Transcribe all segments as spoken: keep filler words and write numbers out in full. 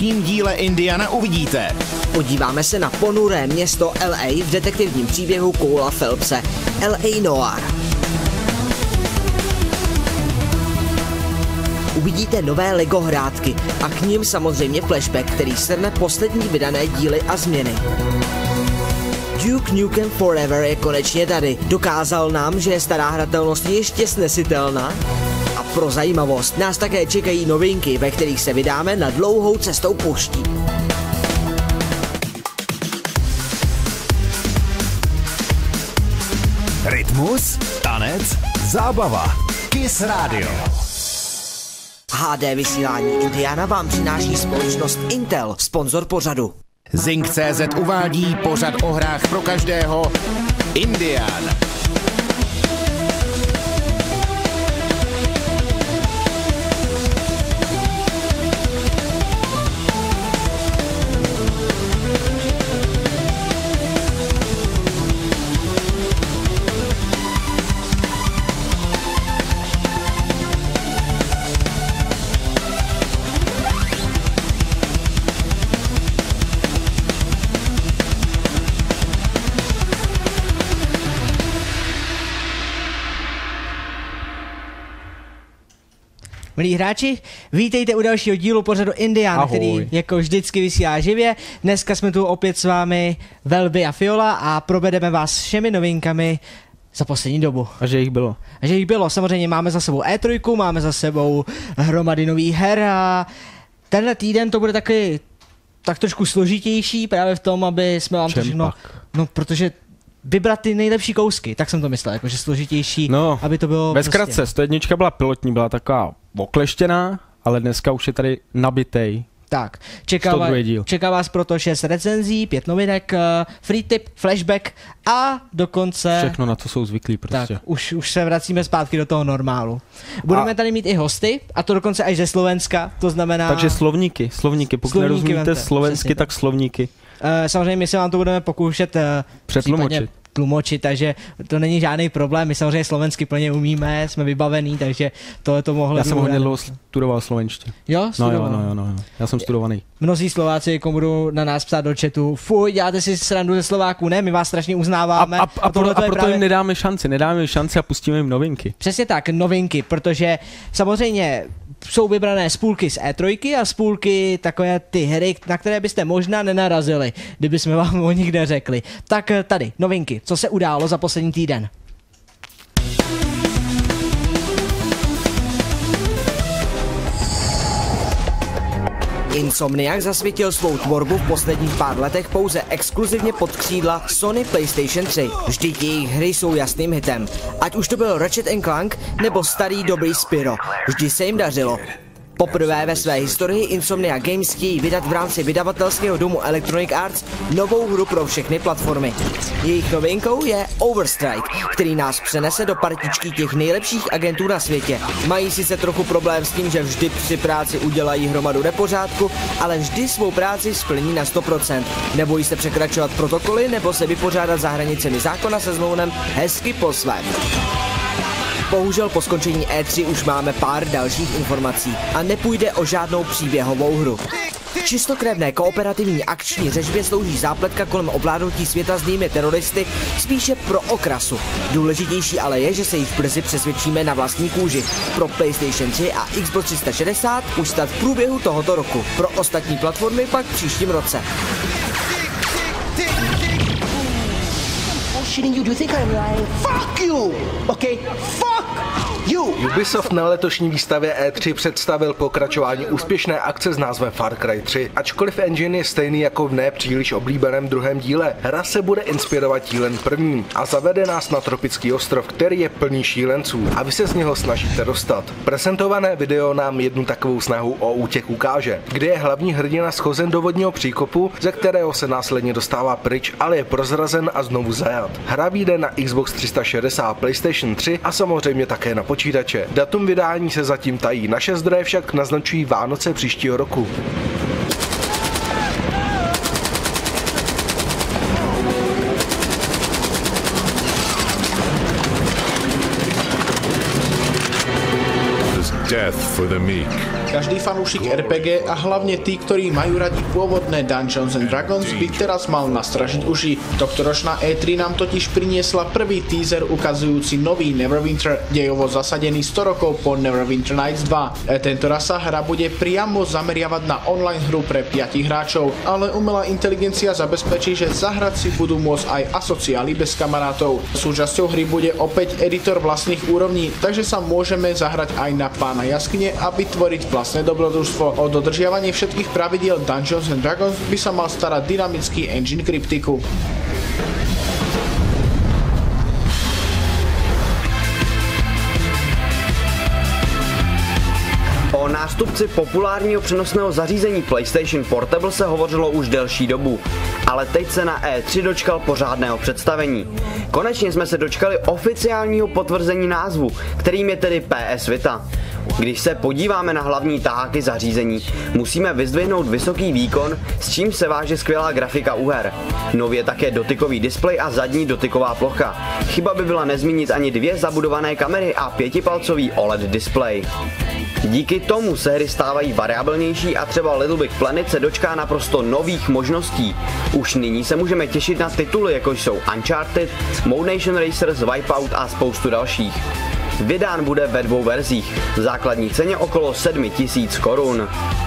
dnešním díle Indiana uvidíte. Podíváme se na ponuré město L A v detektivním příběhu Cola Phelpse L A Noir. Uvidíte nové Lego hrátky a k nim samozřejmě flashback, který shrne poslední vydané díly a změny. Duke Nukem Forever je konečně tady. Dokázal nám, že je stará hratelnost ještě snesitelná. A pro zajímavost nás také čekají novinky, ve kterých se vydáme na dlouhou cestou pouští. Rytmus, tanec, zábava. Kiss Radio. H D vysílání Indiana vám přináší společnost Intel, sponzor pořadu. Zing tečka cé zet uvádí pořad o hrách pro každého Indian. Milí hráči, vítejte u dalšího dílu pořadu Indian, Ahoj. který jako vždycky vysílá živě. Dneska jsme tu opět s vámi Velby a Fiola a provedeme vás všemi novinkami za poslední dobu. A že jich bylo. A že jich bylo, samozřejmě máme za sebou E tři, máme za sebou hromady nových her a tenhle týden to bude taky tak trošku složitější právě v tom, aby jsme vám to všechno, no protože vybrat ty nejlepší kousky, tak jsem to myslel, jakože složitější, No, aby to bylo ve zkratce, prostě. sto jedna byla pilotní, byla taková okleštěná, ale dneska už je tady nabitej. Tak, čeká, vás, čeká vás proto šest recenzí, pět novinek, uh, free tip, flashback a dokonce... Všechno, na to jsou zvyklí prostě. Tak, už, už se vracíme zpátky do toho normálu. Budeme a... tady mít i hosty, a to dokonce až ze Slovenska, to znamená... Takže slovníky, slovníky, pokud Slovníky nerozumíte vemte, slovensky, tak tak. slovníky. Uh, samozřejmě my se vám to budeme pokoušet uh, Přetlumočit. tlumočit, takže to není žádný problém, my samozřejmě slovensky plně umíme, jsme vybavení, takže tohle to mohlo... Já jsem hodně dlouho studoval slovenště. Jo, studoval. No, jo, no, no, no, já jsem studovaný. Mnozí Slováci, komu budou na nás psát do chatu, fuj, děláte si srandu ze Slováků, ne, my vás strašně uznáváme. A, a, a, pro, a proto právě... jim nedáme šanci, nedáme jim šanci a pustíme jim novinky. Přesně tak, novinky, protože samozřejmě jsou vybrané spůlky z E tři a spůlky takové ty hry, na které byste možná nenarazili, kdyby jsme vám o nich neřekli. Tak tady, novinky, co se událo za poslední týden. Insomniac zasvětil svou tvorbu v posledních pár letech pouze exkluzivně pod křídla Sony PlayStation tři. Vždyť jejich hry jsou jasným hitem. Ať už to byl Ratchet and Clank nebo starý dobrý Spyro. Vždy se jim dařilo. Poprvé ve své historii Insomniac Games chtějí vydat v rámci vydavatelského domu Electronic Arts novou hru pro všechny platformy. Jejich novinkou je Overstrike, který nás přenese do partičky těch nejlepších agentů na světě. Mají sice trochu problém s tím, že vždy při práci udělají hromadu nepořádku, ale vždy svou práci splní na sto procent. Nebojí se překračovat protokoly nebo se vypořádat za hranicemi zákona se zlounem hezky po svém. Bohužel po skončení E tři už máme pár dalších informací a nepůjde o žádnou příběhovou hru. Čistokrevné kooperativní akční řežbě slouží zápletka kolem ovládnutí světa zlými teroristy spíše pro okrasu. Důležitější ale je, že se již brzy přesvědčíme na vlastní kůži. Pro PlayStation tři a Xbox tři sta šedesát už snad v průběhu tohoto roku. Pro ostatní platformy pak v příštím roce. You, do you think I'm lying? Fuck you! Okay? Fuck you! Ubisoft na letošní výstavě E tři představil pokračování úspěšné akce s názvem Far Cry tři. Ačkoliv engine je stejný jako v ne příliš oblíbeném druhém díle, hra se bude inspirovat dílem prvním a zavede nás na tropický ostrov, který je plný šílenců a vy se z něho snažíte dostat. Prezentované video nám jednu takovou snahu o útěk ukáže, kde je hlavní hrdina schozen do vodního příkopu, ze kterého se následně dostává pryč, ale je prozrazen a znovu zajat. Hra vyjde na Xbox tři sta šedesát, PlayStation tři a samozřejmě také na počítače. Datum vydání se zatím tají, naše zdroje však naznačují Vánoce příštího roku. Death for the meek. Každý fanúšik er pé gé a hlavne tí, ktorí majú radi pôvodné Dungeons and Dragons, by teraz mal nastražiť uši. Tohtoročná é tri nám totiž priniesla prvý teaser ukazujúci nový Neverwinter, dejovo zasadený sto rokov po Neverwinter Nights dva. E, tento raz sa hra bude priamo zameriavať na online hru pre piatich hráčov, ale umelá inteligencia zabezpečí, že zahrať si budú môcť aj asociáli bez kamarátov. Súčasťou hry bude opäť editor vlastných úrovní, takže sa môžeme zahrať aj na pána jaskyne a vytvoriť vlastné dobrodružstvo. O dodržiavanie všetkých pravidiel Dungeons and Dragons by sa mal starať dynamický engine Cryptiku. O nástupci populárního přenosného zařízení PlayStation Portable se hovořilo už delší dobu, ale teď se na é tři dočkal pořádného představení. Konečně jsme se dočkali oficiálního potvrzení názvu, kterým je tedy P S Vita. Když se podíváme na hlavní taháky zařízení, musíme vyzdvihnout vysoký výkon, s čím se váže skvělá grafika u her. Nově také dotykový displej a zadní dotyková plocha. Chyba by byla nezmínit ani dvě zabudované kamery a pětipalcový O L E D displej. Díky tomu se hry stávají variabilnější a třeba Little Big Planet se dočká naprosto nových možností. Už nyní se můžeme těšit na tituly, jako jsou Uncharted, Mode Nation Racers, Wipeout a spoustu dalších. Vydán bude ve dvou verzích, v základní ceně okolo sedm tisíc korun.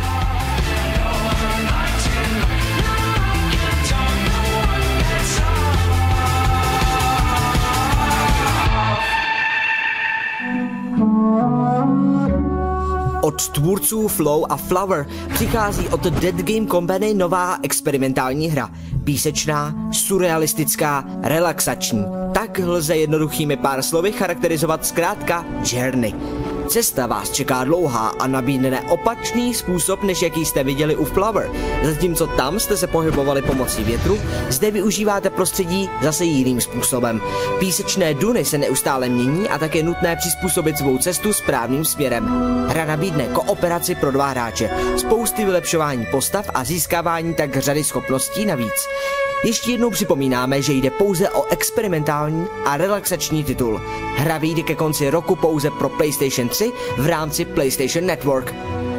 Od tvůrců Flow a Flower přichází od Dead Game Company nová experimentální hra. Písečná, surrealistická, relaxační. Tak lze jednoduchými pár slovy charakterizovat zkrátka Journey. Cesta vás čeká dlouhá a nabídne opačný způsob, než jaký jste viděli u Flower. Zatímco tam jste se pohybovali pomocí větru, zde využíváte prostředí zase jiným způsobem. Písečné duny se neustále mění a tak je nutné přizpůsobit svou cestu správným směrem. Hra nabídne kooperaci pro dva hráče, spousty vylepšování postav a získávání tak řady schopností navíc. Ještě jednou připomínáme, že jde pouze o experimentální a relaxační titul. Hra vyjde ke konci roku pouze pro PlayStation tři v rámci PlayStation Network.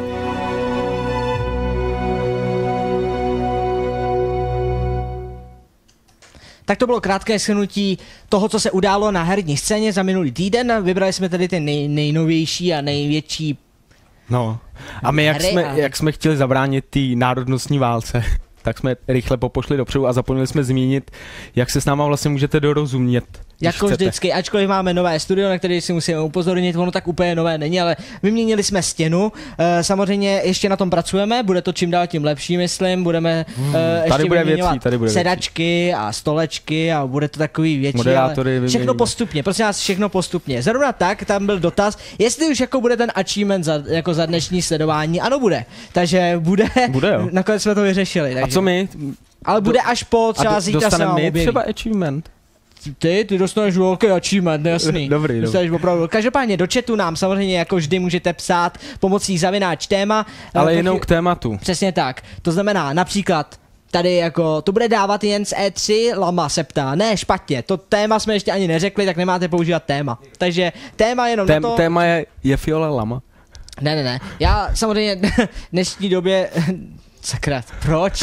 Tak to bylo krátké shrnutí toho, co se událo na herní scéně za minulý týden. Vybrali jsme tedy ty nej, nejnovější a největší. No, a my jak jsme, a... jak jsme chtěli zabránit té národnostní válce, tak jsme rychle popošli dopředu a zapomněli jsme zmínit, jak se s náma vlastně můžete dorozumět. Jako chcete. Vždycky, ačkoliv máme nové studio, na které si musíme upozornit, ono tak úplně nové není, ale vyměnili jsme stěnu, e, samozřejmě ještě na tom pracujeme, bude to čím dál tím lepší, myslím, budeme hmm, e, ještě tady bude vyměňovat věcí, tady bude sedačky věcí. A stolečky a bude to takový větší, moderátory ale všechno postupně, prosím vás, všechno postupně. Zrovna tak, tam byl dotaz, jestli už jako bude ten achievement za, jako za dnešní sledování, ano bude, takže bude, bude jo. Nakonec jsme to vyřešili. Takže. A co my? Ale bude až po třeba zítra se dostaneme my objeví. třeba achievement? Ty, ty dostaneš velký achievement, jasný. Dobrý, dostaneš dobrý. Opravdu. Každopádně do chatu nám samozřejmě jako vždy můžete psát pomocí zavináč téma. Ale jenom k tématu. Přesně tak. To znamená například tady jako, to bude dávat jen z é tři, Lama se ptá. Ne, špatně, to téma jsme ještě ani neřekli, tak nemáte používat téma. Takže téma jenom Tém, na to. Téma je, je Fiole Lama. Ne, ne, ne. Já samozřejmě v dnešní době, sakra, proč?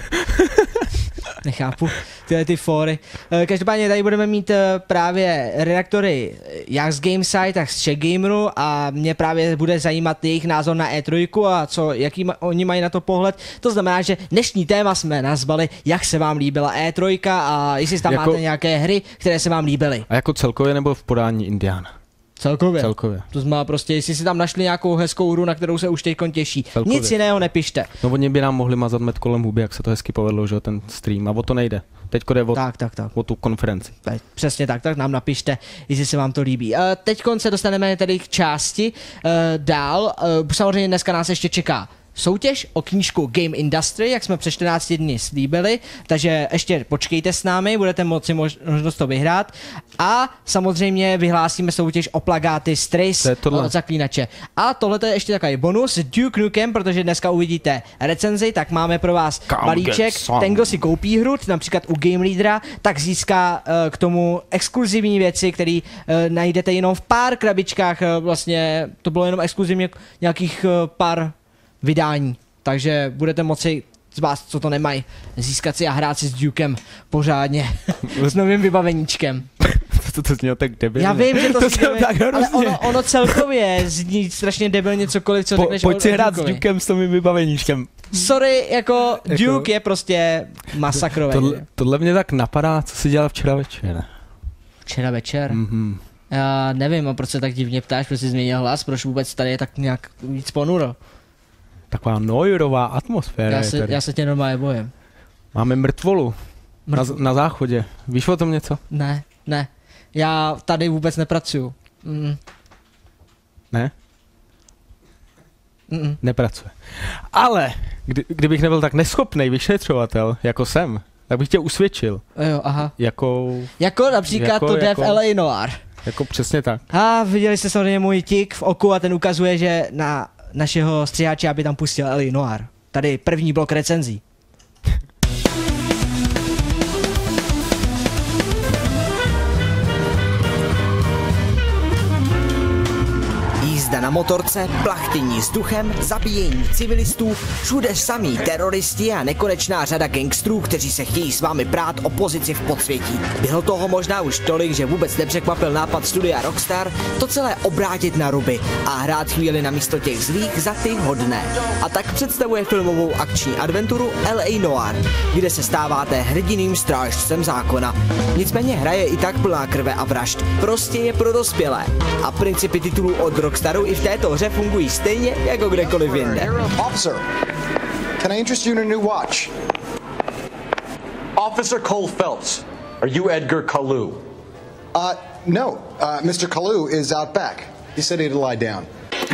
Nechápu tyhle ty fóry. Každopádně tady budeme mít právě redaktory jak z Gamesite, tak z Czech Gameru a mě právě bude zajímat jejich názor na é tři a co, jaký ma, oni mají na to pohled. To znamená, že dnešní téma jsme nazvali, jak se vám líbila é tři a jestli tam jako, máte nějaké hry, které se vám líbily. A jako celkově nebo v podání Indiana? Celkově. Celkově. To znamená prostě, jestli si tam našli nějakou hezkou hru, na kterou se už teďkon těší. Celkově. Nic jiného nepište. No oni by nám mohli mazat med kolem huby, jak se to hezky povedlo, že ten stream. A o to nejde. Teďko jde o, tak, tak, tak. o tu konferenci. Teď, přesně tak, tak nám napište, jestli se vám to líbí. Uh, teďkon se dostaneme tedy k části uh, dál. Uh, samozřejmě dneska nás ještě čeká soutěž o knížku Game Industry, jak jsme před čtrnácti dny slíbili, takže ještě počkejte s námi, budete moci možnost to vyhrát a samozřejmě vyhlásíme soutěž o plagáty z Trace od Zaklínače. A tohle je ještě takový bonus, Duke Nukem, protože dneska uvidíte recenzi, tak máme pro vás balíček, ten, kdo si koupí hru, například u Game Leadera, tak získá uh, k tomu exkluzivní věci, které uh, najdete jenom v pár krabičkách, uh, vlastně to bylo jenom exkluzivně nějakých uh, pár vydání, takže budete moci z vás, co to nemají, získat si a hrát si s Dukem pořádně s novým vybaveníčkem. to, to znělo tak debilně. Já vím, že to, to zní tak ale ono, ono celkově zní strašně debilně cokoliv, co po, řekneš. Pojď si hrát s Dukem s novým vybaveníčkem. Sorry, jako Duke jako, je prostě masakrový. Tohle, tohle mě tak napadá, co jsi dělal včera večer. Včera večer? Mhm. Já nevím, a proč se tak divně ptáš, proč jsi změnil hlas, proč vůbec tady je tak nějak víc ponuro. Taková noirová atmosféra. Já se, já se tě normálně bojím. Máme mrtvolu. Mrtv... Na, na záchodě. Víš o tom něco? Ne, ne. Já tady vůbec nepracuju. Mm. Ne? Mm. Nepracuje. Ale, kdy, kdybych nebyl tak neschopný vyšetřovatel, jako jsem, tak bych tě usvědčil. Jo, aha. Jako... Jako například jako, to jde jako, v L A Noir. Jako přesně tak. A viděli jste samozřejmě můj tik v oku a ten ukazuje, že na našeho střiháče, aby tam pustil L A Noir. Tady první blok recenzí. Jízda na motorce, plachtění vzduchem, zabíjení civilistů, všude samí teroristi a nekonečná řada gangstrů, kteří se chtějí s vámi prát o pozici v podsvětí. Bylo toho možná už tolik, že vůbec nepřekvapil nápad studia Rockstar to celé obrátit na ruby a hrát chvíli na místo těch zlých za ty hodné. A tak představuje filmovou akční adventuru L A Noir, kde se stáváte hrdiným strážcem zákona. Nicméně hra je i tak plná krve a vražd. Prostě je pro dospělé. A principy titulů od Rockstaru i v této hře fungují stejně jako kdekoliv jinde. Officer, can I interest you in a new watch? Officer Cole Phelps, are you Edgar Kalu? Uh, no. Uh, Mister Kalu is out back. He said he'd lie down.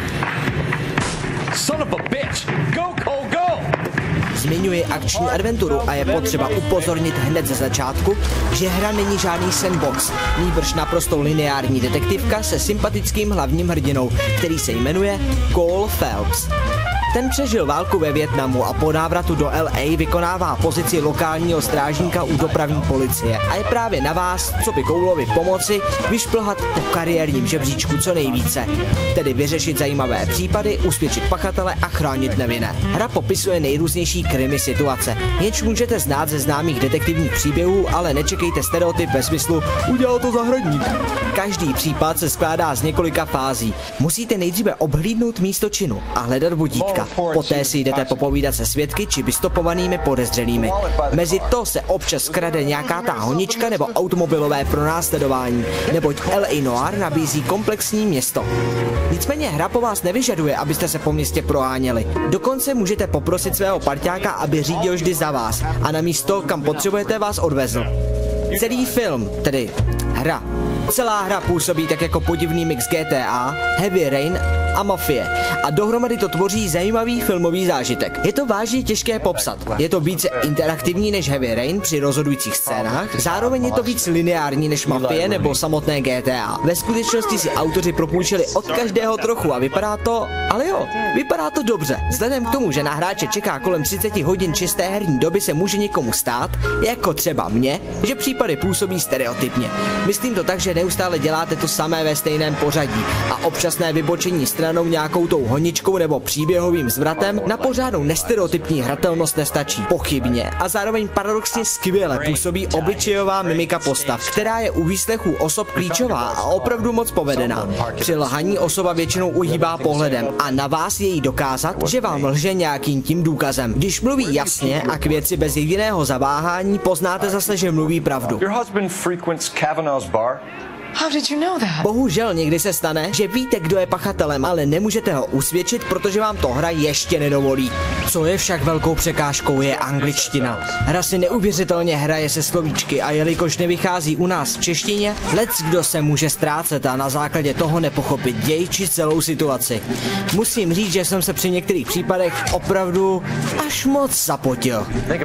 Son of a bitch! Go, Cole, go! Zmiňuje akční adventuru a je potřeba upozornit hned ze začátku, že hra není žádný sandbox, nýbrž naprosto lineární detektivka se sympatickým hlavním hrdinou, který se jmenuje Cole Phelps. Ten přežil válku ve Vietnamu a po návratu do L A vykonává pozici lokálního strážníka u dopravní policie a je právě na vás, co by Coulovi pomoci, vyšplhat po kariérním žebříčku co nejvíce, tedy vyřešit zajímavé případy, usvědčit pachatele a chránit nevinné. Hra popisuje nejrůznější krimi situace, jenž můžete znát ze známých detektivních příběhů, ale nečekejte stereotyp ve smyslu udělal to zahradník. Každý případ se skládá z několika fází. Musíte nejdříve obhlídnout místo činu a hledat vodítka. Poté si jdete popovídat se svědky či vystopovanými podezřelými. Mezi to se občas skrade nějaká ta honička nebo automobilové pronásledování, neboť L A Noir nabízí komplexní město. Nicméně hra po vás nevyžaduje, abyste se po městě proháněli. Dokonce můžete poprosit svého parťáka, aby řídil vždy za vás a na místo, kam potřebujete, vás odvezl. Celý film, tedy hra, celá hra působí tak jako podivný mix G T A, Heavy Rain a Mafie a dohromady to tvoří zajímavý filmový zážitek. Je to vážně těžké popsat. Je to více interaktivní než Heavy Rain při rozhodujících scénách, zároveň je to víc lineární než Mafie nebo samotné G T A. Ve skutečnosti si autoři propůjčili od každého trochu a vypadá to, ale jo, vypadá to dobře. Vzhledem k tomu, že na hráče čeká kolem třicet hodin čisté herní doby, se může někomu stát, jako třeba mě, že případy působí stereotypně. Myslím to tak, že neustále děláte to samé ve stejném pořadí a občasné vybočení stranou nějakou tou honičkou nebo příběhovým zvratem na pořádnou nestereotypní hratelnost nestačí. Pochybně a zároveň paradoxně skvěle působí obličejová mimika postav, která je u výslechu osob klíčová a opravdu moc povedená. Při lhaní osoba většinou uhýbá pohledem a na vás je jí dokázat, že vám lže nějakým tím důkazem. Když mluví jasně a k věci bez jediného zaváhání, poznáte zase, že mluví pravdu. Your husband frequents Kavanaugh's bar? How did you know that? Bohužel někdy se stane, že víte, kdo je pachatelem, ale nemůžete ho usvědčit, protože vám to hra ještě nedovolí. Co je však velkou překážkou, je angličtina. Hra si neuvěřitelně hraje se slovíčky a jelikož nevychází u nás v češtině, leckdo se může ztrácet a na základě toho nepochopit děj či celou situaci. Musím říct, že jsem se při některých případech opravdu až moc zapotil.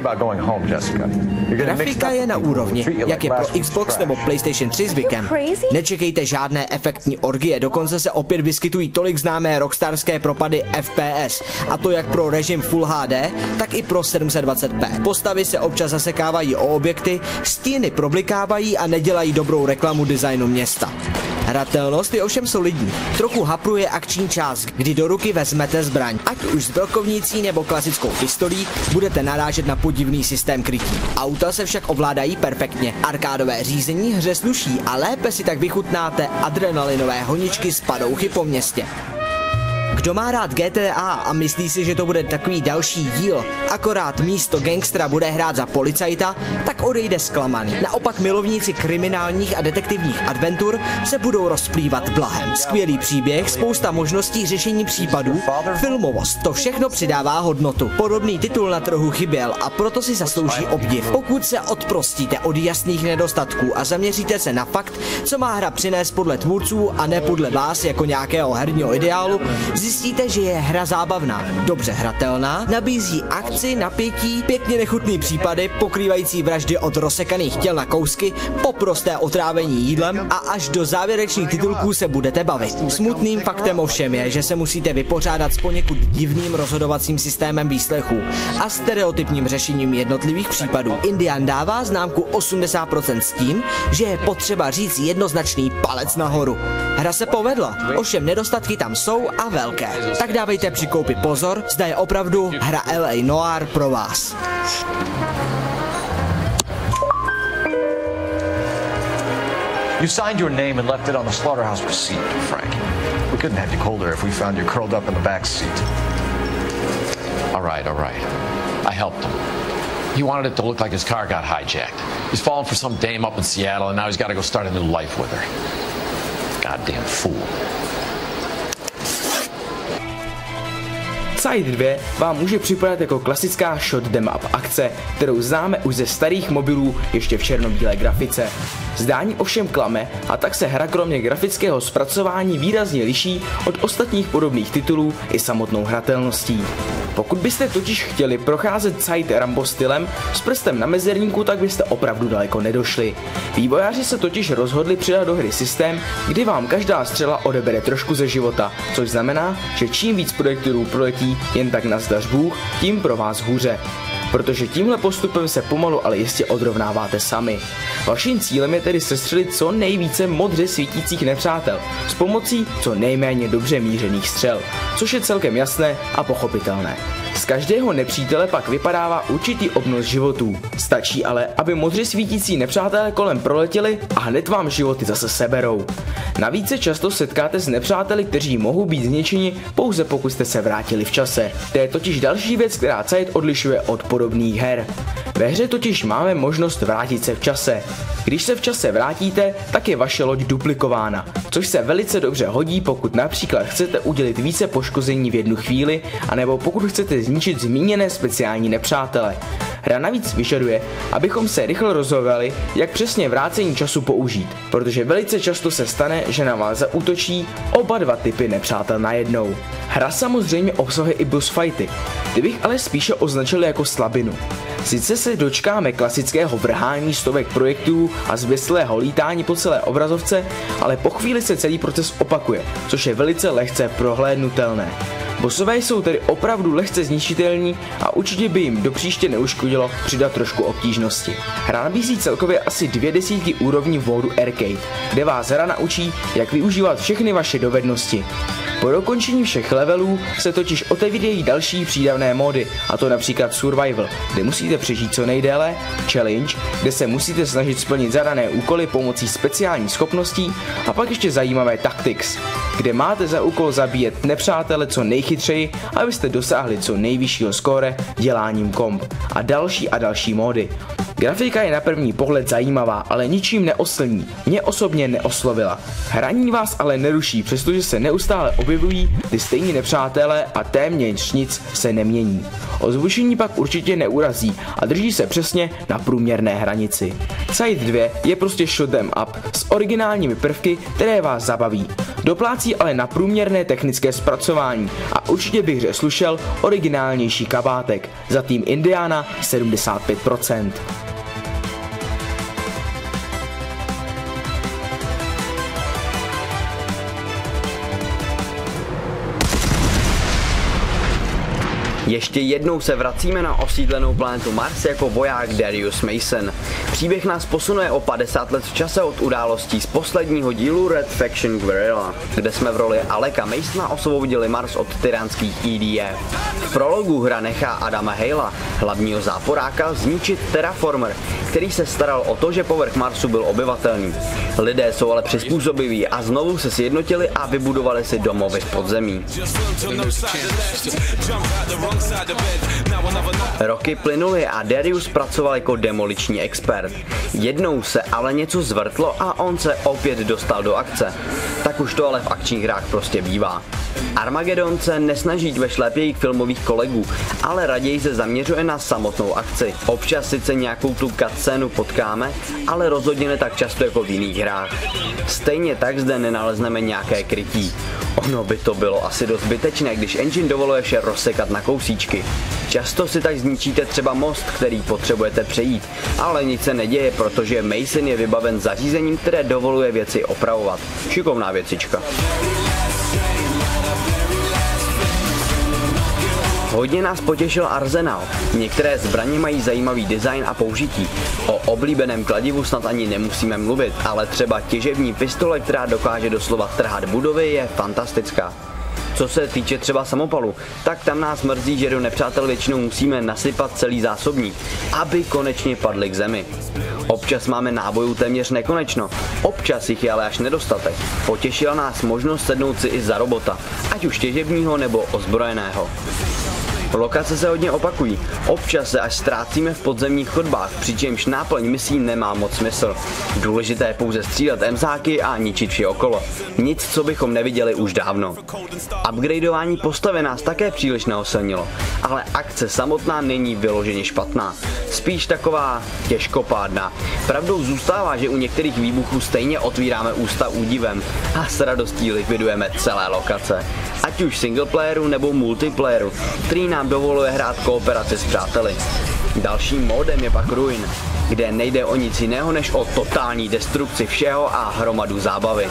Grafika je na úrovni, jak je pro Xbox nebo PlayStation tři zvykem. Nečekejte žádné efektní orgie, dokonce se opět vyskytují tolik známé rockstarské propady F P S, a to jak pro režim Full H D, tak i pro sedm set dvacet p. Postavy se občas zasekávají o objekty, stíny problikávají a nedělají dobrou reklamu designu města. Hratelnost je ovšem solidní. Trochu hapruje akční část, kdy do ruky vezmete zbraň. Ať už s brokovnicí nebo klasickou pistolí, budete narážet na podivný systém krytí. Auta se však ovládají perfektně. Arkádové řízení hře sluší a lépe si tak vychutnáte adrenalinové honičky s padouchy po městě. Kdo má rád G T A a myslí si, že to bude takový další díl, akorát místo gangstra bude hrát za policajta, tak odejde zklamaný. Naopak milovníci kriminálních a detektivních adventur se budou rozplývat blahem. Skvělý příběh, spousta možností řešení případů, filmovost, to všechno přidává hodnotu. Podobný titul na trhu chyběl a proto si zaslouží obdiv. Pokud se odprostíte od jasných nedostatků a zaměříte se na fakt, co má hra přinést podle tvůrců a ne podle vás jako nějakého herního ideálu, zjistíte, že je hra zábavná, dobře hratelná, nabízí akci, napětí, pěkně nechutný případy, pokrývající vraždy od rozsekaných těl na kousky, po prosté otrávení jídlem a až do závěrečných titulků se budete bavit. Smutným faktem ovšem je, že se musíte vypořádat s poněkud divným rozhodovacím systémem výslechů a stereotypním řešením jednotlivých případů. Indian dává známku osmdesát procent s tím, že je potřeba říct jednoznačný palec nahoru. Hra se povedla, ovšem nedostatky tam jsou a velké. Tak dávejte při koupi pozor, zda je opravdu hra L A Noire pro vás. You signed your name and left it on the slaughterhouse receipt, Frank. We couldn't have you colder if we found you curled up in the back seat. All right, all right. I helped him. He wanted it to look like his car got hijacked. He's fallen for some dame up in Seattle and now he's got to go start a new life with her. Goddamn fool. Side dva vám může připadat jako klasická shot them up akce, kterou známe už ze starých mobilů ještě v černobílé grafice. Zdání ovšem klame a tak se hra kromě grafického zpracování výrazně liší od ostatních podobných titulů i samotnou hratelností. Pokud byste totiž chtěli procházet Side Rambo stylem s prstem na mezerníku, tak byste opravdu daleko nedošli. Vývojáři se totiž rozhodli přidat do hry systém, kdy vám každá střela odebere trošku ze života, což znamená, že čím víc projektilů proletí jen tak nazdař Bůh, tím pro vás hůře. Protože tímhle postupem se pomalu ale jistě odrovnáváte sami. Vaším cílem je tedy sestřelit co nejvíce modře svítících nepřátel s pomocí co nejméně dobře mířených střel, což je celkem jasné a pochopitelné. Z každého nepřítele pak vypadává určitý obnos životů. Stačí ale, aby modře svítící nepřátelé kolem proletěli a hned vám životy zase seberou. Navíc se často setkáte s nepřáteli, kteří mohou být zničeni pouze pokud jste se vrátili v čase. To je totiž další věc, která Side odlišuje od podobných her. Ve hře totiž máme možnost vrátit se v čase. Když se v čase vrátíte, tak je vaše loď duplikována, což se velice dobře hodí, pokud například chcete udělit více poškození v jednu chvíli, anebo pokud chcete zničit zmíněné speciální nepřátele. Hra navíc vyžaduje, abychom se rychle rozhodovali, jak přesně vrácení času použít, protože velice často se stane, že na vás zaútočí oba dva typy nepřátel najednou. Hra samozřejmě obsahuje i boss fighty, ty bych ale spíše označil jako slabinu. Sice se dočkáme klasického vrhání stovek projektů a zběsilého lítání po celé obrazovce, ale po chvíli se celý proces opakuje, což je velice lehce prohlédnutelné. Bossové jsou tedy opravdu lehce zničitelní a určitě by jim do příště neuškodilo přidat trošku obtížnosti. Hra nabízí celkově asi dvě desítky úrovní v módu Arcade, kde vás hra naučí, jak využívat všechny vaše dovednosti. Po dokončení všech levelů se totiž otevírají další přídavné módy, a to například Survival, kde musíte přežít co nejdéle, Challenge, kde se musíte snažit splnit zadané úkoly pomocí speciálních schopností, a pak ještě zajímavé Tactics, kde máte za úkol zabíjet nepřátele co nejchytřeji, abyste dosáhli co nejvyššího skóre děláním komp a další a další módy. Grafika je na první pohled zajímavá, ale ničím neoslní. Mě osobně neoslovila. Hraní vás ale neruší, přestože se neustále objevují ty stejní nepřátelé a téměř nic se nemění. Ozvučení pak určitě neurazí a drží se přesně na průměrné hranici. Side dva je prostě shot 'em up s originálními prvky, které vás zabaví. Doplácí ale na průměrné technické zpracování a určitě bych hře slušel originálnější kabátek. Za tým Indiana sedmdesát pět procent. Ještě jednou se vracíme na osídlenou planetu Mars jako voják Darius Mason. Příběh nás posunuje o padesát let v čase od událostí z posledního dílu Red Faction Guerrilla, kde jsme v roli Aleka Masona osvobodili Mars od tyránských E D F. V prologu hra nechá Adama Halea, hlavního záporáka, zničit Terraformer, který se staral o to, že povrch Marsu byl obyvatelný. Lidé jsou ale přizpůsobiví a znovu se sjednotili a vybudovali si domovy v podzemí. Roky plynuly a Darius pracoval jako demoliční expert. Jednou se ale něco zvrtlo a on se opět dostal do akce. Tak už to ale v akčních hrách prostě bývá. Armageddon se nesnaží jít ve šlépějích filmových kolegů, ale raději se zaměřuje na samotnou akci. Občas sice nějakou tu cutscénu potkáme, ale rozhodně ne tak často jako v jiných hrách. Stejně tak zde nenalezneme nějaké krytí. Ono by to bylo asi dost zbytečné, když engine dovoluje vše rozsekat na kousíčky. Často si tak zničíte třeba most, který potřebujete přejít, ale nic se neděje, protože Mason je vybaven zařízením, které dovoluje věci opravovat. Šikovná věcička. Hodně nás potěšil arzenál. Některé zbraně mají zajímavý design a použití. O oblíbeném kladivu snad ani nemusíme mluvit, ale třeba těžební pistole, která dokáže doslova trhat budovy, je fantastická. Co se týče třeba samopalu, tak tam nás mrzí, že do nepřátel většinou musíme nasypat celý zásobník, aby konečně padli k zemi. Občas máme nábojů téměř nekonečno, občas jich je ale až nedostatek. Potěšila nás možnost sednout si i za robota, ať už těžebního nebo ozbrojeného. Lokace se hodně opakují, občas se až ztrácíme v podzemních chodbách, přičemž náplň misí nemá moc smysl. Důležité je pouze střílet emzáky a ničit vše okolo. Nic, co bychom neviděli už dávno. Upgradeování postavy nás také příliš neosilnilo, ale akce samotná není vyloženě špatná. Spíš taková těžkopádná. Pravdou zůstává, že u některých výbuchů stejně otvíráme ústa údivem a s radostí likvidujeme celé lokace. Ať už singleplayeru nebo multiplayeru, který nám dovoluje hrát kooperaci s přáteli. Dalším módem je pak Ruin, kde nejde o nic jiného než o totální destrukci všeho a hromadu zábavy.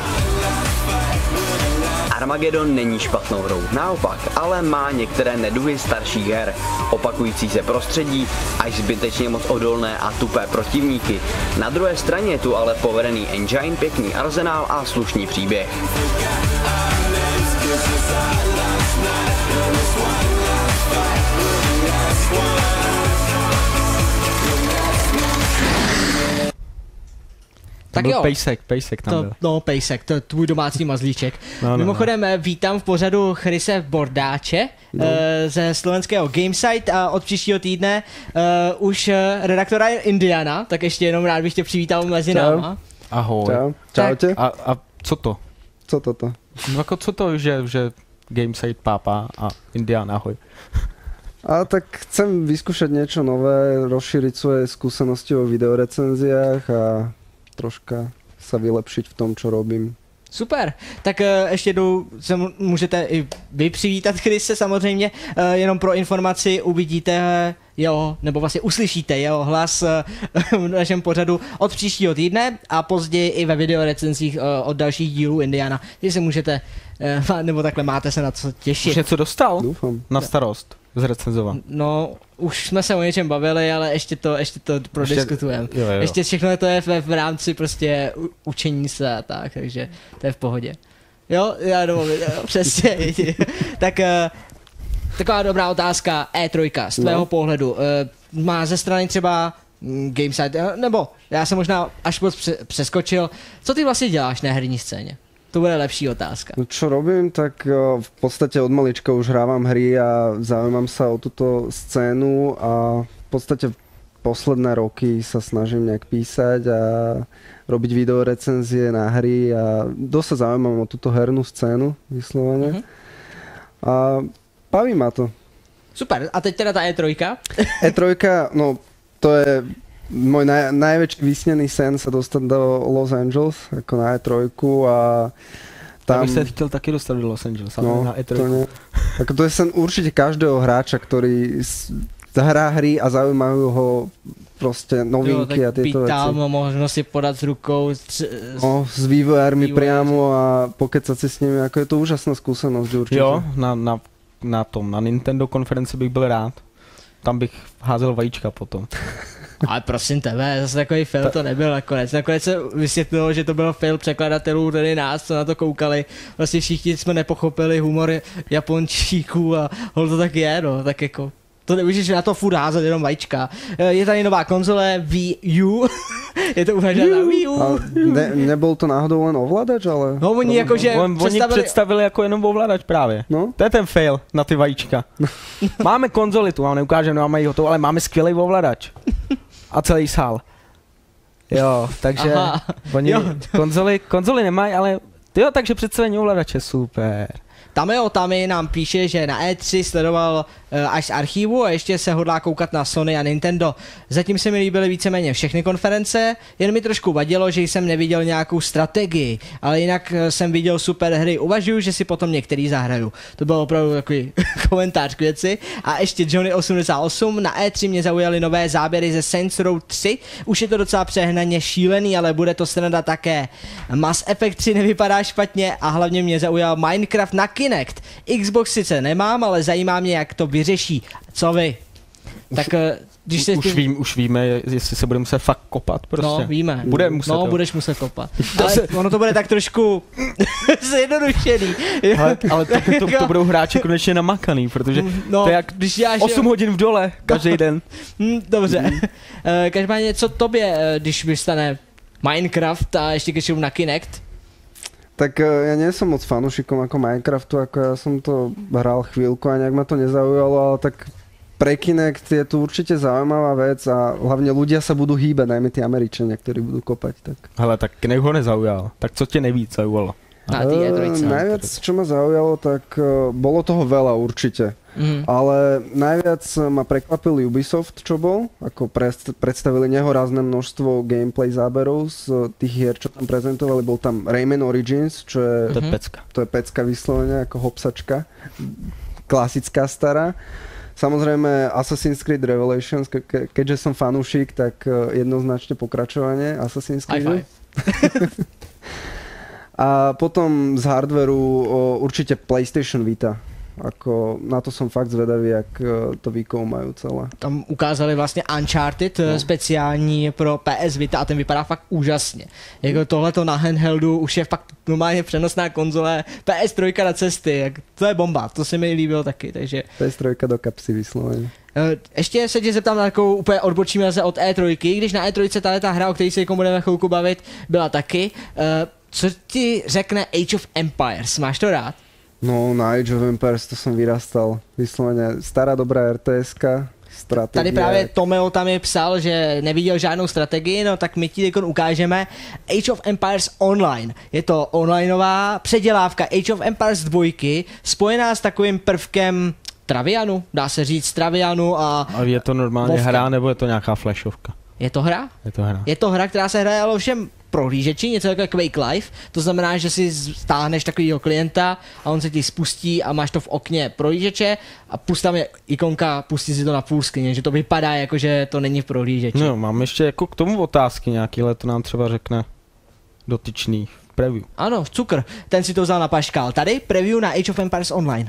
Armageddon není špatnou hrou, naopak, ale má některé neduhy starších her, opakující se prostředí, až zbytečně moc odolné a tupé protivníky. Na druhé straně je tu ale povedený engine, pěkný arzenál a slušný příběh. To tak byl jo. Pejsek, Pejsek tam to, byl. No, Pejsek, to je tvůj domácí mazlíček. No, no, Mimochodem, no. Vítám v pořadu Chrise Bordáče no. uh, ze slovenského Gamesite a od příštího týdne uh, už redaktora Indiana, tak ještě jenom rád bych tě přivítal mezi Čau. náma. Ahoj. Čau. Čaute. A, a co to? Co toto? No jako co to, že, že Gamesite pápa a Indian, ahoj. A tak chcem vyskúšať niečo nové, rozšíriť svoje skúsenosti o videorecenziách a troška sa vylepšiť v tom, čo robím. Super, tak uh, ještě jednou se můžete i vy přivítat Chrise samozřejmě, uh, jenom pro informaci uvidíte jeho, nebo vlastně uslyšíte jeho hlas uh, v našem pořadu od příštího týdne a později i ve videorecenzích uh, od dalších dílů Indiana, když se můžete, uh, nebo takhle máte se na co těšit. Už něco dostal? Doufám. Na starost. Zrecenzovat. No, už jsme se o něčem bavili, ale ještě to, ještě to prodiskutujeme. Ještě, ještě všechno to je v, v rámci prostě u, učení se a tak, takže to je v pohodě. Jo, já domluvím, přesně. Tak uh, taková dobrá otázka E tři z tvého no. pohledu. Uh, má ze strany třeba Gamesite, nebo já jsem možná až moc přeskočil. Co ty vlastně děláš na herní scéně? To bude lepší otázka. No, čo robím, tak v podstate od malička už hrávam hry a zaujímam sa o túto scénu a v podstate posledné roky sa snažím nejak písať a robiť videorecenzie na hry a dosť sa zaujímam o túto hernú scénu vyslovene. Mm-hmm. A baví ma to. Super, a teď teda tá é tri? é tri, no to je môj naj, najväčší vysnený sen sa dostať do Los Angeles, ako na é tri a tam... Já bych se chtěl taky dostat do Los Angeles, ale no, na é tri. To, ne, ako to je sen určite každého hráča, ktorý zahrá hry a zaujímajú ho proste novinky jo, a tieto veci. Tam možno si podat s rukou. S, no, s vývojármi priamo a pokecať si s nimi, ako je to úžasná skúsenosť určite. Jo, na, na, na tom, na Nintendo konferenci bych byl rád. Tam bych házel vajíčka potom. Ale prosím tebe, zase takový fail to nebyl nakonec. Nakonec se vysvětlilo, že to byl fail překladatelů, tedy nás, co na to koukali. Vlastně všichni jsme nepochopili humor Japončíků a hol to tak je, no, tak jako... To nemůžeš na to furt házet jenom vajíčka. Je tady nová konzole Wii U. Je to uvažené na Wii U. Ne, nebyl to náhodou len ovladač, ale... No oni jakože on, představili... Oni představili jako jenom ovladač právě. No? To je ten fail na ty vajíčka. Máme konzoli tu, vám neukážeme, máme ji hotovou, ale máme skvělý ovladač. A celý sál. Jo, takže Aha, oni jo. Konzoli, konzoli nemají, ale jo, takže představení ovladače, super. Tameo Tami nám píše, že na é tři sledoval uh, až z archivu a ještě se hodlá koukat na Sony a Nintendo. Zatím se mi líbily víceméně všechny konference, jen mi trošku vadilo, že jsem neviděl nějakou strategii, ale jinak uh, jsem viděl super hry. Uvažuji, že si potom některý zahraju. To byl opravdu takový komentář k věci. A ještě Johnny osmdesát osm, na é tři mě zaujaly nové záběry ze Saints Row tři. Už je to docela přehnaně šílený, ale bude to sranda také. Mass Effect tři nevypadá špatně a hlavně mě zaujal Minecraft na Kinect. Xbox sice nemám, ale zajímá mě, jak to vyřeší. Co vy? Tak když se... Už, vím, už víme, jestli se budeme muset fakt kopat prostě. No, víme. Bude muset, no, jo. budeš muset kopat. Ale se... ono to bude tak trošku zjednodušený. Ale, ale to, to, to budou hráči konečně namakaný, protože no, to je jak když děláš, osm hodin v dole každý den. Dobře. Mm. Každopádně, co tobě, když vystane Minecraft a ještě když na Kinect? Tak ja nie som moc fanúšikom ako Minecraftu, ako ja som to hral chvíľku a nejak ma to nezaujalo, ale tak pre Kinect je tu určite zaujímavá vec a hlavne ľudia sa budú hýbať, najmä tí Američania, ktorí budú kopať. Tak. Hele, tak Kinect ho nezaujal. Tak co tě nejvíc zaujalo? Na tý é tri. Najviac, čo ma zaujalo, tak uh, bolo toho veľa určite. Mm. Ale najviac ma prekvapil Ubisoft, čo bol. Ako predstavili nehorázne množstvo gameplay záberov z tých hier, čo tam prezentovali. Bol tam Rayman Origins, čo je... To je pecka. To je pecka vyslovene, ako hopsačka. Klasická stará. Samozrejme Assassin's Creed Revelations, ke, ke, keďže som fanúšik, tak jednoznačne pokračovanie Assassin's Creed. A potom z hardwareu určite PlayStation Vita. Ako, na to som fakt zvedavý, jak to vykoumajú celé. Tam ukázali vlastně Uncharted no. speciální pro P S Vita a ten vypadá fakt úžasně. Jako tohleto na handheldu už je fakt normálně přenosná konzole. P S tři na cesty, jak, to je bomba, to se mi líbilo taky, takže... P S tři do kapsy vysloveně. Ještě se tě zeptám na takovou úplně odbočíme se od é tři, když na é tři ta hra, o které se budeme chvilku bavit, byla taky. Co ti řekne Age of Empires? Máš to rád? No, na Age of Empires to som vyrastal. Vyslovene stará dobrá er té eska, strategie. Tady právě Tomeo tam je psal, že neviděl žádnou strategii, no tak my ti teď ukážeme Age of Empires Online. Je to onlineová předělávka Age of Empires dva, spojená s takovým prvkem Travianu, dá se říct Travianu a... A je to normálně Vovka. Hra, nebo je to nějaká flashovka? Je to hra? Je to hra. Je to hra, která se hraje ale všem prohlížeči, něco jako Quake Live, to znamená, že si stáhneš takovýho klienta a on se ti spustí a máš to v okně prohlížeče a plus tam je ikonka, pustí si to na full screen, že to vypadá jako, že to není v prohlížeči. No, mám ještě jako k tomu otázky nějaký, ale to nám třeba řekne dotyčný preview. Ano, cukr, ten si to vzal na paškál. Tady preview na Age of Empires Online.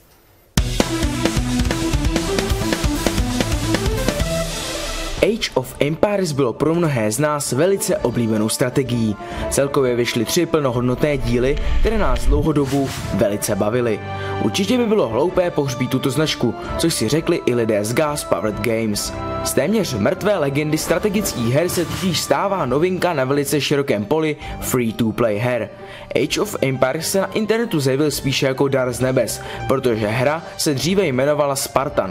Age of Empires bylo pro mnohé z nás velice oblíbenou strategií. Celkově vyšly tři plnohodnotné díly, které nás dlouhou dobu velice bavily. Určitě by bylo hloupé pohřbít tuto značku, což si řekli i lidé z Gas Powered Games. Z téměř mrtvé legendy strategických her se totiž stává novinka na velice širokém poli free-to-play her. Age of Empires se na internetu zjevil spíše jako dar z nebes, protože hra se dříve jmenovala Spartan.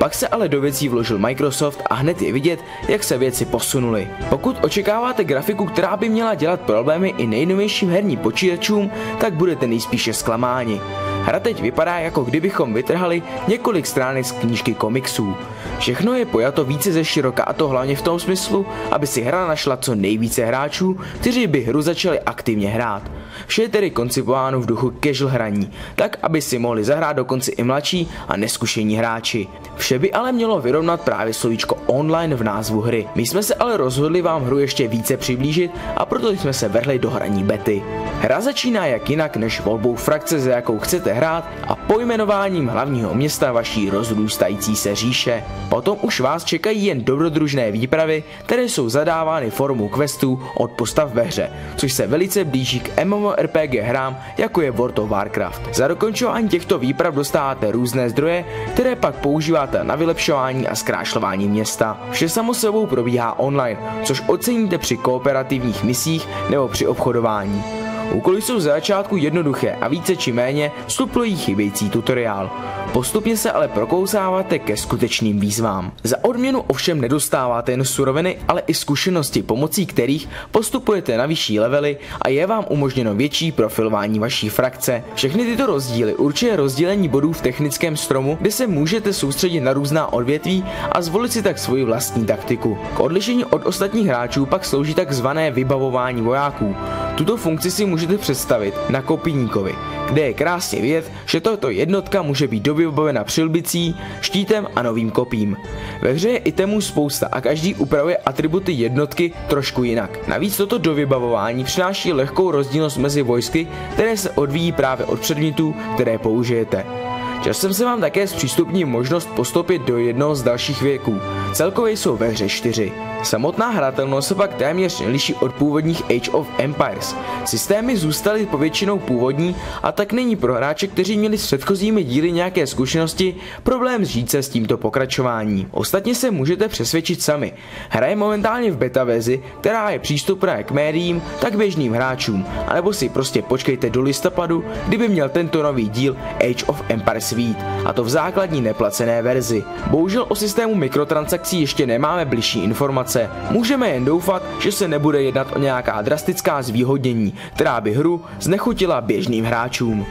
Pak se ale do věcí vložil Microsoft a hned je vidět, jak se věci posunuly. Pokud očekáváte grafiku, která by měla dělat problémy i nejnovějším herním počítačům, tak budete nejspíše zklamáni. Hra teď vypadá, jako kdybychom vytrhali několik stránek z knížky komiksů. Všechno je pojato více ze široka, a to hlavně v tom smyslu, aby si hra našla co nejvíce hráčů, kteří by hru začali aktivně hrát. Vše je tedy koncipováno v duchu casual hraní, tak aby si mohli zahrát dokonce i mladší a neskušení hráči. Vše by ale mělo vyrovnat právě slovíčko online v názvu hry. My jsme se ale rozhodli vám hru ještě více přiblížit, a proto jsme se vrhli do hraní bety. Hra začíná jak jinak než volbou frakce, za jakou chcete hrát, a pojmenováním hlavního města vaší rozrůstající se říše. Potom už vás čekají jen dobrodružné výpravy, které jsou zadávány formou questů od postav ve hře, což se velice blíží k MMORPG hrám, jako je World of Warcraft. Za dokončování těchto výprav dostáváte různé zdroje, které pak používáte na vylepšování a zkrášlování města. Vše samo sebou probíhá online, což oceníte při kooperativních misích nebo při obchodování. Úkoly jsou za začátku jednoduché a více či méně suplují chybějící tutoriál. Postupně se ale prokousáváte ke skutečným výzvám. Za odměnu ovšem nedostáváte jen suroviny, ale i zkušenosti, pomocí kterých postupujete na vyšší levely a je vám umožněno větší profilování vaší frakce. Všechny tyto rozdíly určuje rozdělení bodů v technickém stromu, kde se můžete soustředit na různá odvětví a zvolit si tak svoji vlastní taktiku. K odlišení od ostatních hráčů pak slouží takzvané vybavování vojáků. Tuto funkci si můžete představit na kopíníkovi, kde je krásně vidět, že tato jednotka může být dovybavena přilbicí, štítem a novým kopím. Ve hře je itemů spousta a každý upravuje atributy jednotky trošku jinak. Navíc toto dovybavování přináší lehkou rozdílnost mezi vojsky, které se odvíjí právě od předmětů, které použijete. Časem se vám také zpřístupní možnost postoupit do jednoho z dalších věků. Celkově jsou ve hře čtyři. Samotná hratelnost se pak téměř liší od původních Age of Empires. Systémy zůstaly povětšinou původní, a tak není pro hráče, kteří měli s předchozími díly nějaké zkušenosti, problém zžít se s tímto pokračování. Ostatně se můžete přesvědčit sami. Hra je momentálně v beta verzi, která je přístupná jak médiím, tak běžným hráčům, anebo si prostě počkejte do listopadu, kdyby měl tento nový díl Age of Empires vyjít, a to v základní neplacené verzi. Bohužel o systému mikrotransakcí ještě nemáme bližší informace. Můžeme jen doufat, že se nebude jednat o nějaká drastická zvýhodnění, která by hru znechutila běžným hráčům.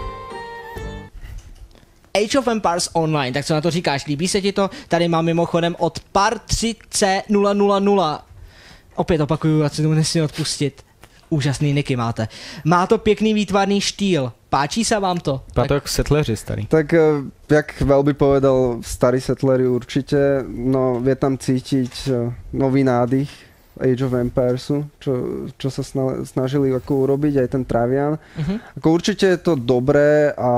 Age of Empires Online, tak co na to říkáš? Líbí se ti to? Tady mám mimochodem od Par tři C nula nula nula. Opět opakuju, ať si to nesmím odpustit. Úžasný niky máte. Má to pěkný výtvarný štýl. Páčí sa vám to? Má to jak setleři starý. Tak jak Velby povedal, starí setlery určite, no vie tam cítiť nový nádych Age of Empiresu, čo, čo sa snažili ako urobiť, aj ten Travian. Uh-huh. Ako určite je to dobré a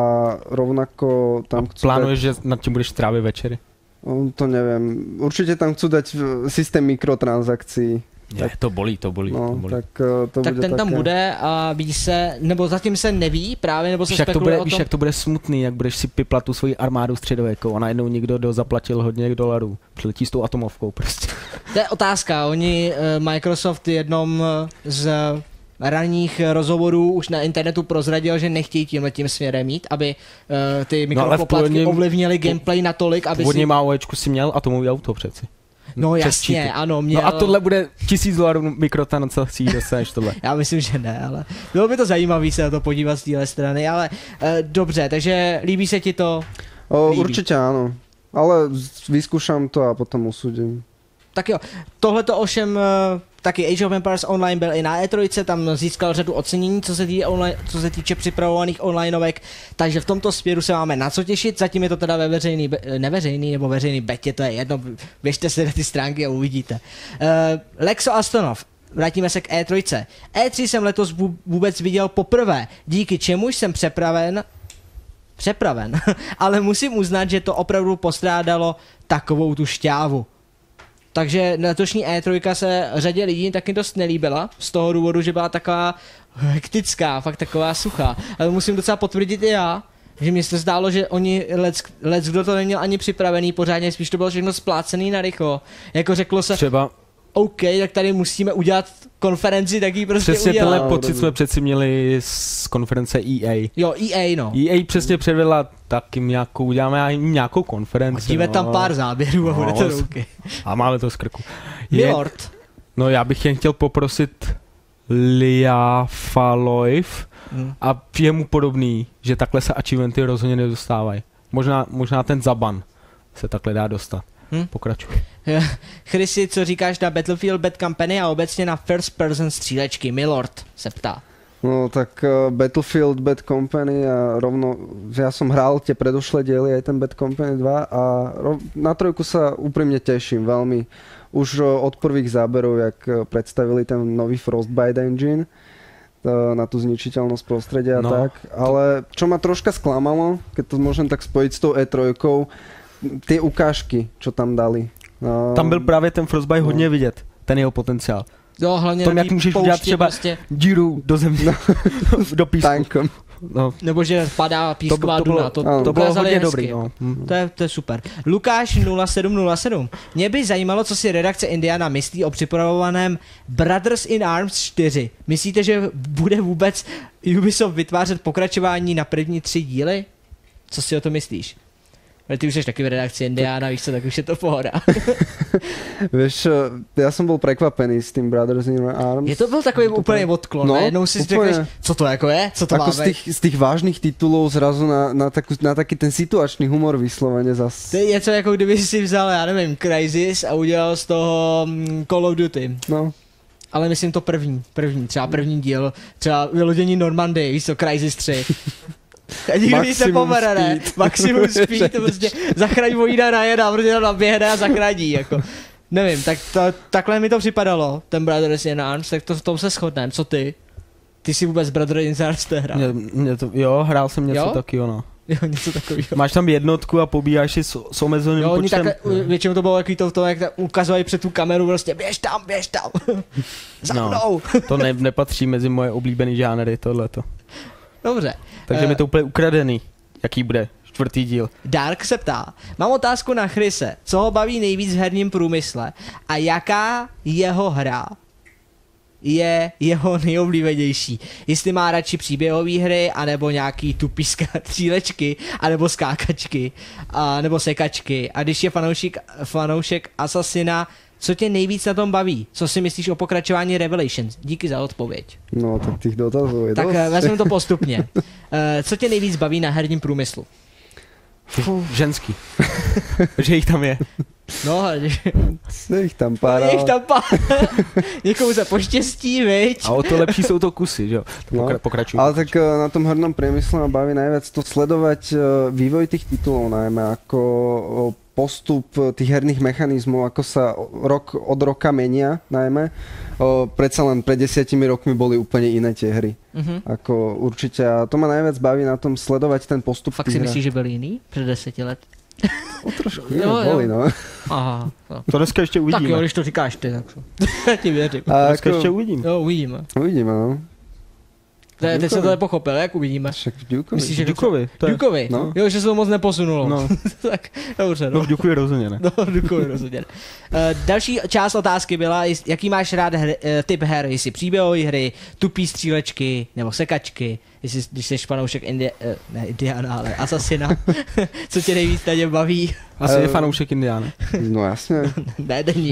rovnako tam a chcú plánuješ, dať... že nad tím budeš trávit večery? To neviem. Určite tam chcú dať systém mikrotransakcií. Je, tak, to bolí, to bolí. No, to bolí. Tak, to tak bude ten také... tam bude a ví se, nebo zatím se neví právě, nebo se víš, spekuluje to bude, o tom... Víš, jak to bude smutný, jak budeš si piplat tu svoji armádu středověkou a najednou někdo do zaplatil hodně dolarů. Přiletí s tou atomovkou prostě. To je otázka, oni, Microsoft v jednom z ranních rozhovorů už na internetu prozradil, že nechtějí tímhletím směrem jít, aby uh, ty mikropoplatky no, ovlivnily gameplay natolik, aby si... Původně má OEčku si měl atomový auto přeci. No jasně, ano, měl... No a tohle bude tisíc dolarů mikrotransakcí, dostaneš tohle. Já myslím, že ne, ale bylo by to zajímavé se na to podívat z téhle strany, ale e, dobře, takže líbí se ti to? O, určitě ano, ale vyzkoušám to a potom usudím. Tak jo, tohleto ovšem taky Age of Empires Online byl i na E tři, tam získal řadu ocenění, co se, tý online, co se týče připravovaných onlineovek, takže v tomto směru se máme na co těšit, zatím je to teda ve veřejný, neveřejný nebo veřejný betě, to je jedno, běžte se na ty stránky a uvidíte. Uh, Lexo Astonov, vrátíme se k E tři. E tři jsem letos vůbec viděl poprvé, díky čemuž jsem přepraven, přepraven, ale musím uznat, že to opravdu postrádalo takovou tu šťávu. Takže letošní E tři se řadě lidí taky dost nelíbila, z toho důvodu, že byla taková hektická, fakt taková suchá. Ale musím docela potvrdit i já, že mi se zdálo, že oni, lec, lec kdo to neměl ani připravený pořádně, spíš to bylo všechno splácený na rychlo. Jako řeklo se... Třeba OK, tak tady musíme udělat konferenci, tak ji prostě přesně udělat. tenhle pocit jsme přeci měli z konference E A. Jo, E A, no. E A přesně předvedla taky nějakou, uděláme uděláme konferenci. Hodíme no. tam pár záběrů a bude to OK. A máme to z krku. Milord. No já bych jen chtěl poprosit Lia Faloif hmm. a jemu podobný, že takhle se achievementy rozhodně nedostávají. Možná, možná ten Zaban se takhle dá dostat. Hmm? Pokračuj. Chrissy, co říkáš na Battlefield Bad Company a obecně na first person střílečky? Milord se ptá. No tak uh, Battlefield Bad Company a rovno, ja som hral tie predošlé diely, aj ten Bad Company dva a rov, na trojku sa úprimne teším veľmi. Už uh, od prvých záberov, jak uh, predstavili ten nový Frostbite engine uh, na tú zničiteľnosť prostredia a no, tak, ale čo ma troška sklamalo, keď to môžem tak spojiť s tou E tri, ty ukážky, čo tam dali. Uh, tam byl právě ten Frostbite no. hodně vidět, ten jeho potenciál. Jo, hlavně tom, jak můžeš udělat třeba prostě díru do země, no. do písku. Tankom. No. Nebo že padá písková to, to, to duna, to, to, to bylo hodně dobrý. No. To, je, to je super. Lukáš nula sedm nula sedm. Mě by zajímalo, co si redakce Indiana myslí o připravovaném Brothers in Arms čtyři. Myslíte, že bude vůbec Ubisoft vytvářet pokračování na první tři díly? Co si o to myslíš? Ale ty už jsi taky v redakci Indiana, víš co, tak už je to pohoda. Vieš, ja som bol prekvapený s tým Brothers in Arms. Je to byl takový to úplně odklon, no, jednou si řekneš, co to jako je, co to ako má z tých, z tých vážnych titulov zrazu na, na, takú, na taký ten situačný humor vyslovene zas. To je něco jako kdyby si vzal, já nevím, Crysis a udělal z toho um, Call of Duty. No. Ale myslím to první, první, třeba první díl, třeba vylodění Normandie, víš co, Crysis tři. A nikdy se pomere, ne? Maximum speed, to prostě zachraň vojína na jedna, protože tam naběhne a zachrání, jako. Nevím, tak to, takhle mi to připadalo, ten Brothers in Arms, tak to v tom se shodneme, co ty? Ty jsi vůbec Brothers in Arms nehrál? Mě, mě to, jo, hrál jsem něco jo? taky, ono. Jo, něco takového. Máš tam jednotku a pobíháš si s, s omezeným jo, počtem. Takhle, většinou to bylo takový to v tom, jak ukazovají před tu kameru, prostě běž tam, běž tam, za mnou. No, to ne, nepatří mezi moje oblíbený žánry, tohleto. Dobře. Takže uh, mi to úplně ukradený, jaký bude čtvrtý díl. Dark se ptá, mám otázku na Chrise, co ho baví nejvíc v herním průmysle a jaká jeho hra je jeho nejoblíbenější. Jestli má radši příběhové hry, anebo nějaký tupý střílečky, anebo skákačky, a, nebo sekačky. A když je fanoušek, fanoušek Assassina, co tě nejvíc na tom baví? Co si myslíš o pokračování Revelations? Díky za odpověď. No, tak těch dotazů je Tak dost. vezmeme to postupně. uh, co tě nejvíc baví na herním průmyslu? Ženský. Že jich tam je. No, je jich tam pár. Je jich tam pár. Někomu se poštěstí, viď? A o to lepší jsou to kusy, že jo? No, pokračujú. ale tak na tom hernom priemysle ma baví najviac to sledovať vývoj tých titulov, najmä ako postup tých herných mechanizmov, ako sa rok od roka menia, najmä. O, predsa len pred desiatimi rokmi boli úplne iné tie hry. Uh-huh. Ako určite, a to ma najviac baví na tom sledovať ten postup. Fakt si myslíš, že byli jiný před deseti let? O trošku, jo, boli, no. Aha. No. To dneska ještě uvidíme. Tak jo, když to říkáš ty, tak ti věřím. A dneska jako, ještě uvidíme. Jo, uvidíme. Uvidíme, no. Te, teď se to nepochopil, jak uvidíme? Však v Dukeovi. Myslíš, že Dukeovi? To... Dukeovi? No. Jo, že se to moc neposunulo. No. Tak, dobře, no. No v Dukeovi rozhodně ne. No v Dukeovi rozhodně ne. Uh, další část otázky byla, jaký máš rád hry, uh, typ her, jestli příběhové hry, tupý střílečky, nebo sekačky, jestli, když jsi fanoušek Indi- uh, ne Indiana, ale Assassina, co tě nejvíc na něm baví? Asi uh, je fanoušek Indiana. No jasně. Ne, není.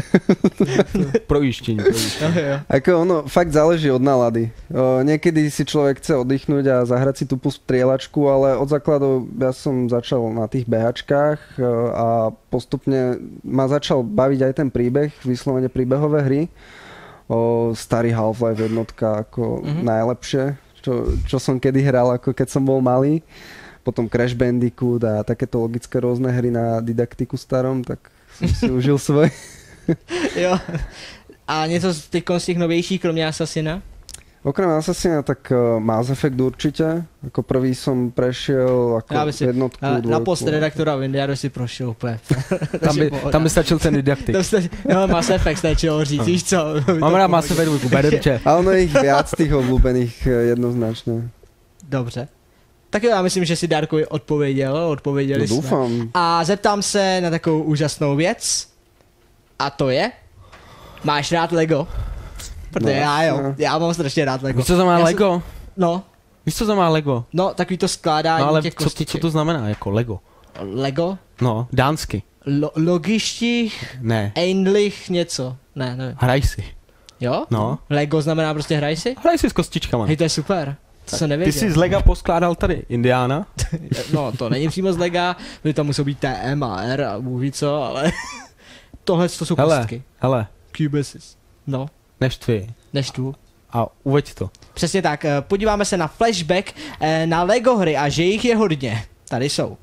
Pro ujištění. Ako ono, fakt záleží od nálady. O, niekedy si človek chce oddychnúť a zahrať si tupú strieľačku, ale od základov ja som začal na tých behačkách a postupne ma začal baviť aj ten príbeh, vyslovene príbehové hry. O, starý Half-Life jednotka ako mm-hmm. najlepšie, čo, čo som kedy hral, ako keď som bol malý. Potom Crash Bandicoot a takéto logické rôzne hry na didaktiku starom, tak som si užil svoj. Jo. A něco teď z těch novějších, kromě Assassina? Okrem Assassina, tak uh, Mass Effect určite. Ako prvý som prešiel ako si, jednotku, na, dvojku. Na post redaktora Windiaru si prošel úplně. Tam by, tam by stačil ten didaktik. No, Mass Effect stačilo říct, víš co? Mám rád Mass Effect dvojku, berem tě. A ono je ich viac tých obľúbených jednoznačne. Dobře. Tak jo, já myslím, že si Darkovi odpověděl, odpověděli no, doufám. jsme. A zeptám se na takovou úžasnou věc. A to je? Máš rád Lego? Protože no, já jo, já mám strašně rád Lego. Víš, co to má já Lego? Jsem... No. Víš, co to má Lego? No, takový to skládání no, ale těch co, kostiček. co to znamená jako Lego? Lego? No, dánsky. Lo- logištích? Ne. Einlich něco. Ne, nevím. Hraj si. Jo? No. Lego znamená prostě hraj si? Hraj si s kostičkama. Hej, to je super. To jsem nevěděl. Ty jsi z Lega poskládal tady Indiána? No, to není přímo z Lega, protože tam musí být T M a R a bůh co, ale tohle to jsou hele, kostky. Hele, Cubisis. No. Neštvi. Neštvu. A uveď to. Přesně tak, podíváme se na flashback na Lego hry a že jich je hodně. Tady jsou.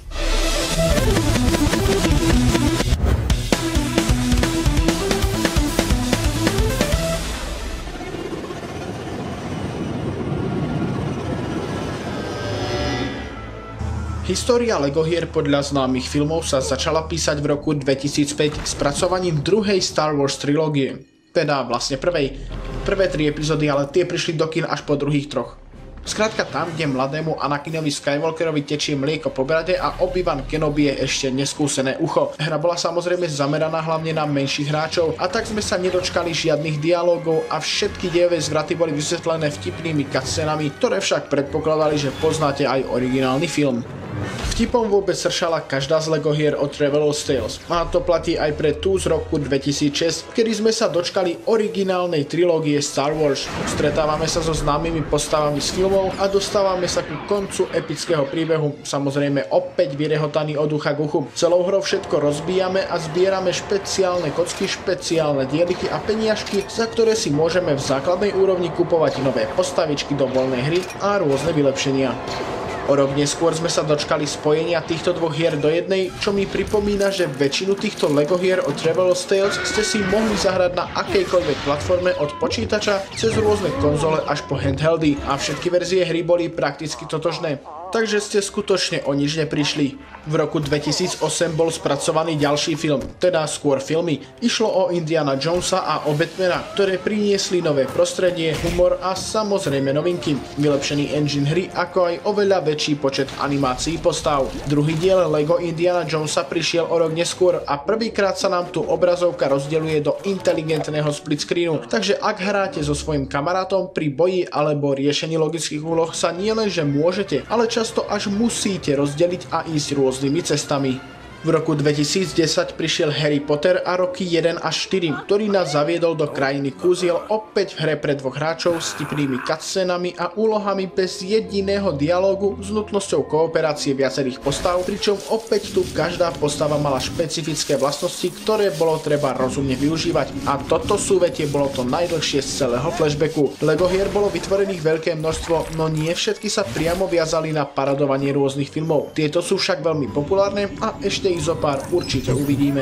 História Lego hier podľa známych filmov sa začala písať v roku dvetisícpäť spracovaním druhej Star Wars trilógie. Teda vlastne prvej. Prvé tri epizódy, ale tie prišli do kín až po druhých troch. Skrátka tam, kde mladému Anakinovi Skywalkerovi tečie mlieko po brade a Obi-Wan Kenobi je ešte neskúsené ucho. Hra bola samozrejme zameraná hlavne na menších hráčov a tak sme sa nedočkali žiadnych dialógov a všetky dejové zvraty boli vysvetlené vtipnými cutscenami, ktoré však predpokladali, že poznáte aj originálny film. Vtipom vôbec sršala každá z Lego hier od Traveler's Tales a to platí aj pre tú z roku dvetisícšesť, kedy sme sa dočkali originálnej trilógie Star Wars. Stretávame sa so známymi postavami z filmov a dostávame sa ku koncu epického príbehu, samozrejme opäť vyrehotaný od ucha k uchu. Celou hrou všetko rozbíjame a zbierame špeciálne kocky, špeciálne dieliky a peniažky, za ktoré si môžeme v základnej úrovni kupovať nové postavičky do voľnej hry a rôzne vylepšenia. O rok neskôr sme sa dočkali spojenia týchto dvoch hier do jednej, čo mi pripomína, že väčšinu týchto Lego hier od Traveler's Tales ste si mohli zahrať na akejkoľvek platforme od počítača cez rôzne konzole až po handheldy a všetky verzie hry boli prakticky totožné. Takže ste skutočne o nič neprišli. V roku dvetisícosem bol spracovaný ďalší film, teda skôr filmy. Išlo o Indiana Jonesa a o Batmana, ktoré priniesli nové prostredie, humor a samozrejme novinky. Vylepšený engine hry, ako aj oveľa väčší počet animácií postav. Druhý diel Lego Indiana Jonesa prišiel o rok neskôr a prvýkrát sa nám tu obrazovka rozdeľuje do inteligentného split screenu. Takže ak hráte so svojím kamarátom pri boji alebo riešení logických úloh sa nielenže môžete, ale často až musíte rozdeliť a ísť rôznymi cestami. V roku dvetisícdesať prišiel Harry Potter a roky jeden až štyri, ktorý nás zaviedol do krajiny kúziel opäť v hre pre dvoch hráčov s tipnými cutscenami a úlohami bez jediného dialógu s nutnosťou kooperácie viacerých postav, pričom opäť tu každá postava mala špecifické vlastnosti, ktoré bolo treba rozumne využívať. A toto súvetie bolo to najdlhšie z celého flashbacku. Lego hier bolo vytvorených veľké množstvo, no nie všetky sa priamo viazali na parodovanie rôznych filmov. Tieto sú však veľmi populárne a ešte ich zo pár určite uvidíme.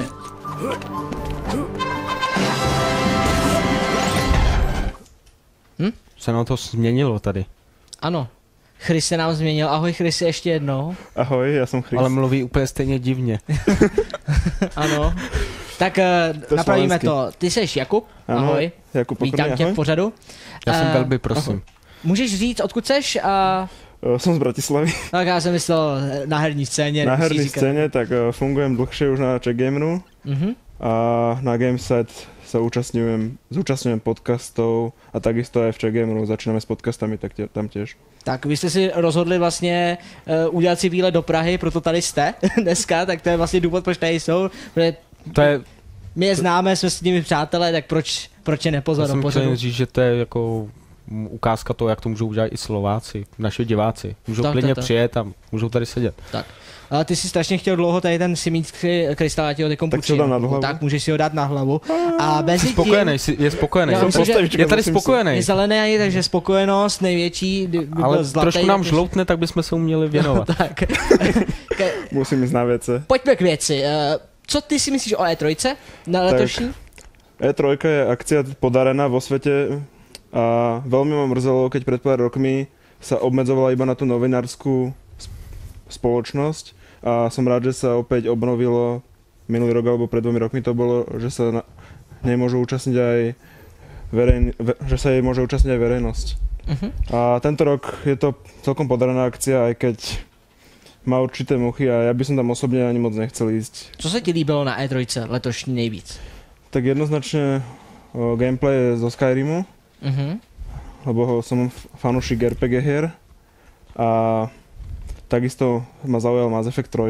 Hm? Se nám to změnilo tady. Ano. Chris se nám změnil. Ahoj Chris, ještě jednou. Ahoj, já jsem Chris. Ale mluví úplně stejně divně. Ano. Tak uh, napravíme to. Ty seš Jakub. Ahoj. Jakub Pokorný, vítám tě ahoj. v pořadu. Já jsem Uh, Velby, prosím. Můžeš říct, odkud seš? A... Som z Bratislavy. Tak já jsem myslel na herní scéně. Na herní scéně, tak fungujem dlhšie už na Czech Gameru. Uh-huh. A na Gameset sa účastňujem, zúčastňujem podcastov a takisto aj v Czech Gameru začíname s podcastami, tak tě, tam tiež. Tak vy jste si rozhodli vlastně uh, udělat si výlet do Prahy, proto tady jste dneska, tak to je vlastně důvod, proč tady jsou. To je... My je známe, jsme s nimi přátelé, tak proč, proč je nepozvat do pořadu? Já jsem chtěl říct, že to je jako ukázka toho, jak to můžou udělat i Slováci, naši diváci. Můžou tak, klidně tak, tak. přijet a můžou tady sedět. Tak. Ale ty si strašně chtěl dlouho tady ten simícký krystal, já ti ho teďkom půjčím. Tak můžeš si ho dát na hlavu. A bez tím... Spokojený, je spokojený. Já myslím, je tady spokojený. Je zelený, takže spokojenost největší. By ale zlatý, trošku nám tak žloutne, tak bychom se uměli věnovat. No, tak. Musím jít na věci. Pojďme k věci. Co ty si myslíš o E tři na letošní? E tři je akcia podarená vo svete. A veľmi ma mrzelo, keď pred pár rokmi sa obmedzovala iba na tú novinárskú spoločnosť a som rád, že sa opäť obnovilo minulý rok alebo pred dvomi rokmi to bolo, že sa na, nemôžu účastniť aj verejn, ve, že sa jej môže účastniť aj verejnosť. Uh-huh. A tento rok je to celkom podarená akcia, aj keď má určité muchy a ja by som tam osobne ani moc nechcel ísť. Co se ti líbilo na E tři letošní nejvíc? Tak jednoznačne o, gameplay zo Skyrimu, mm-hmm. lebo som fanúšik er pé gé hier a takisto ma zaujal Mass Effect tri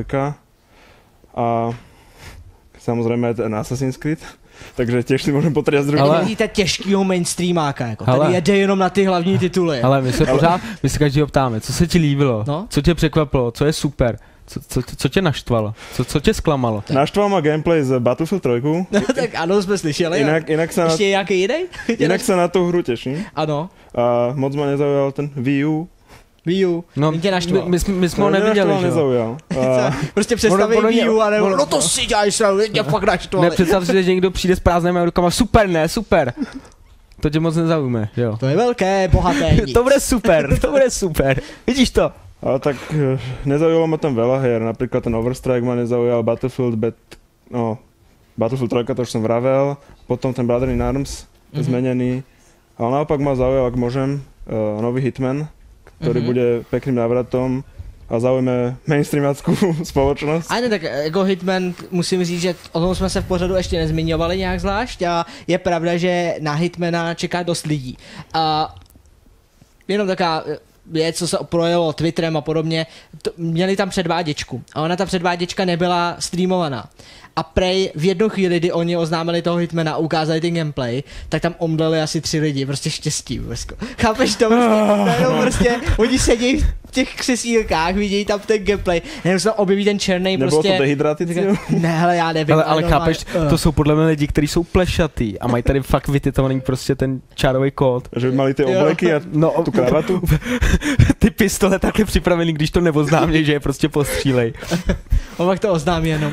a samozrejme aj ten Assassin's Creed. Takže těž si můžeme potrést druhý. Ale vidíte těžkýho mainstreamáka, jako tady jede jenom na ty hlavní tituly. Ale my se pořád, my se každýho ptáme, co se ti líbilo, no? Co tě překvapilo, co je super, co, co, co tě naštvalo, co, co tě zklamalo. Naštval ma gameplay z Battlefield tri. No tak ano, jsme slyšeli. Inak, inak sa ještě na, nějaký jiný? Inak sa na tu hru těším. Ano. A moc ma nezaujal ten Wii U. Wii U, no, tě naštval. My, my, my jsme ho neviděli, že nezaujal. A... prostě představej Wii U a nebo, no to si děláš, mě fakt naštvali. Ne, představ si, že někdo přijde s prázdnými rukama, super, ne, super. To tě moc nezaujme, jo. To je velké, bohaté nic. To bude super, to bude super, vidíš to? Ale tak nezaujalo ma tam veľa hier, napríklad ten Overstrike ma nezaujal, Battlefield, bet, no, Battlefield tri, to už som vravel, potom ten Brother in Arms, mm-hmm. zmenený, ale naopak ma zaujal, ak môžem, uh, nový Hitman, ktorý mm-hmm. bude pekným návratom a zaujme mainstreamáckú spoločnosť. Ano, tak jako Hitman musím říct, že o tom jsme se v pořadu ještě nezmiňovali nějak zvlášť a je pravda, že na Hitmana čeká dost lidí. A jenom taková věc, co se projelo Twitterem a podobně, to, měli tam předváděčku a ona ta předváděčka nebyla streamovaná. A prej v jednu chvíli, kdy oni oznámili toho Hitmana a ukázali ten gameplay, tak tam omdleli asi tři lidi, prostě štěstí. Prostě. Chápeš to? Prostě, no, prostě oni sedí v těch křesílkách, vidějí tam ten gameplay, jenom se tam objeví ten černý prostě. Nebylo to dehydratici? Ne, ale já nevím. Ale, ale chápeš, uh. to jsou podle mě lidi, kteří jsou plešatý a mají tady fakt vytitovaný prostě ten čárový kód. Že by mali ty obleky a no, tu kravatu? Ty pistole takhle připravený, když to neoznámějí, že je prostě postřílej. On pak to oznámí jenom.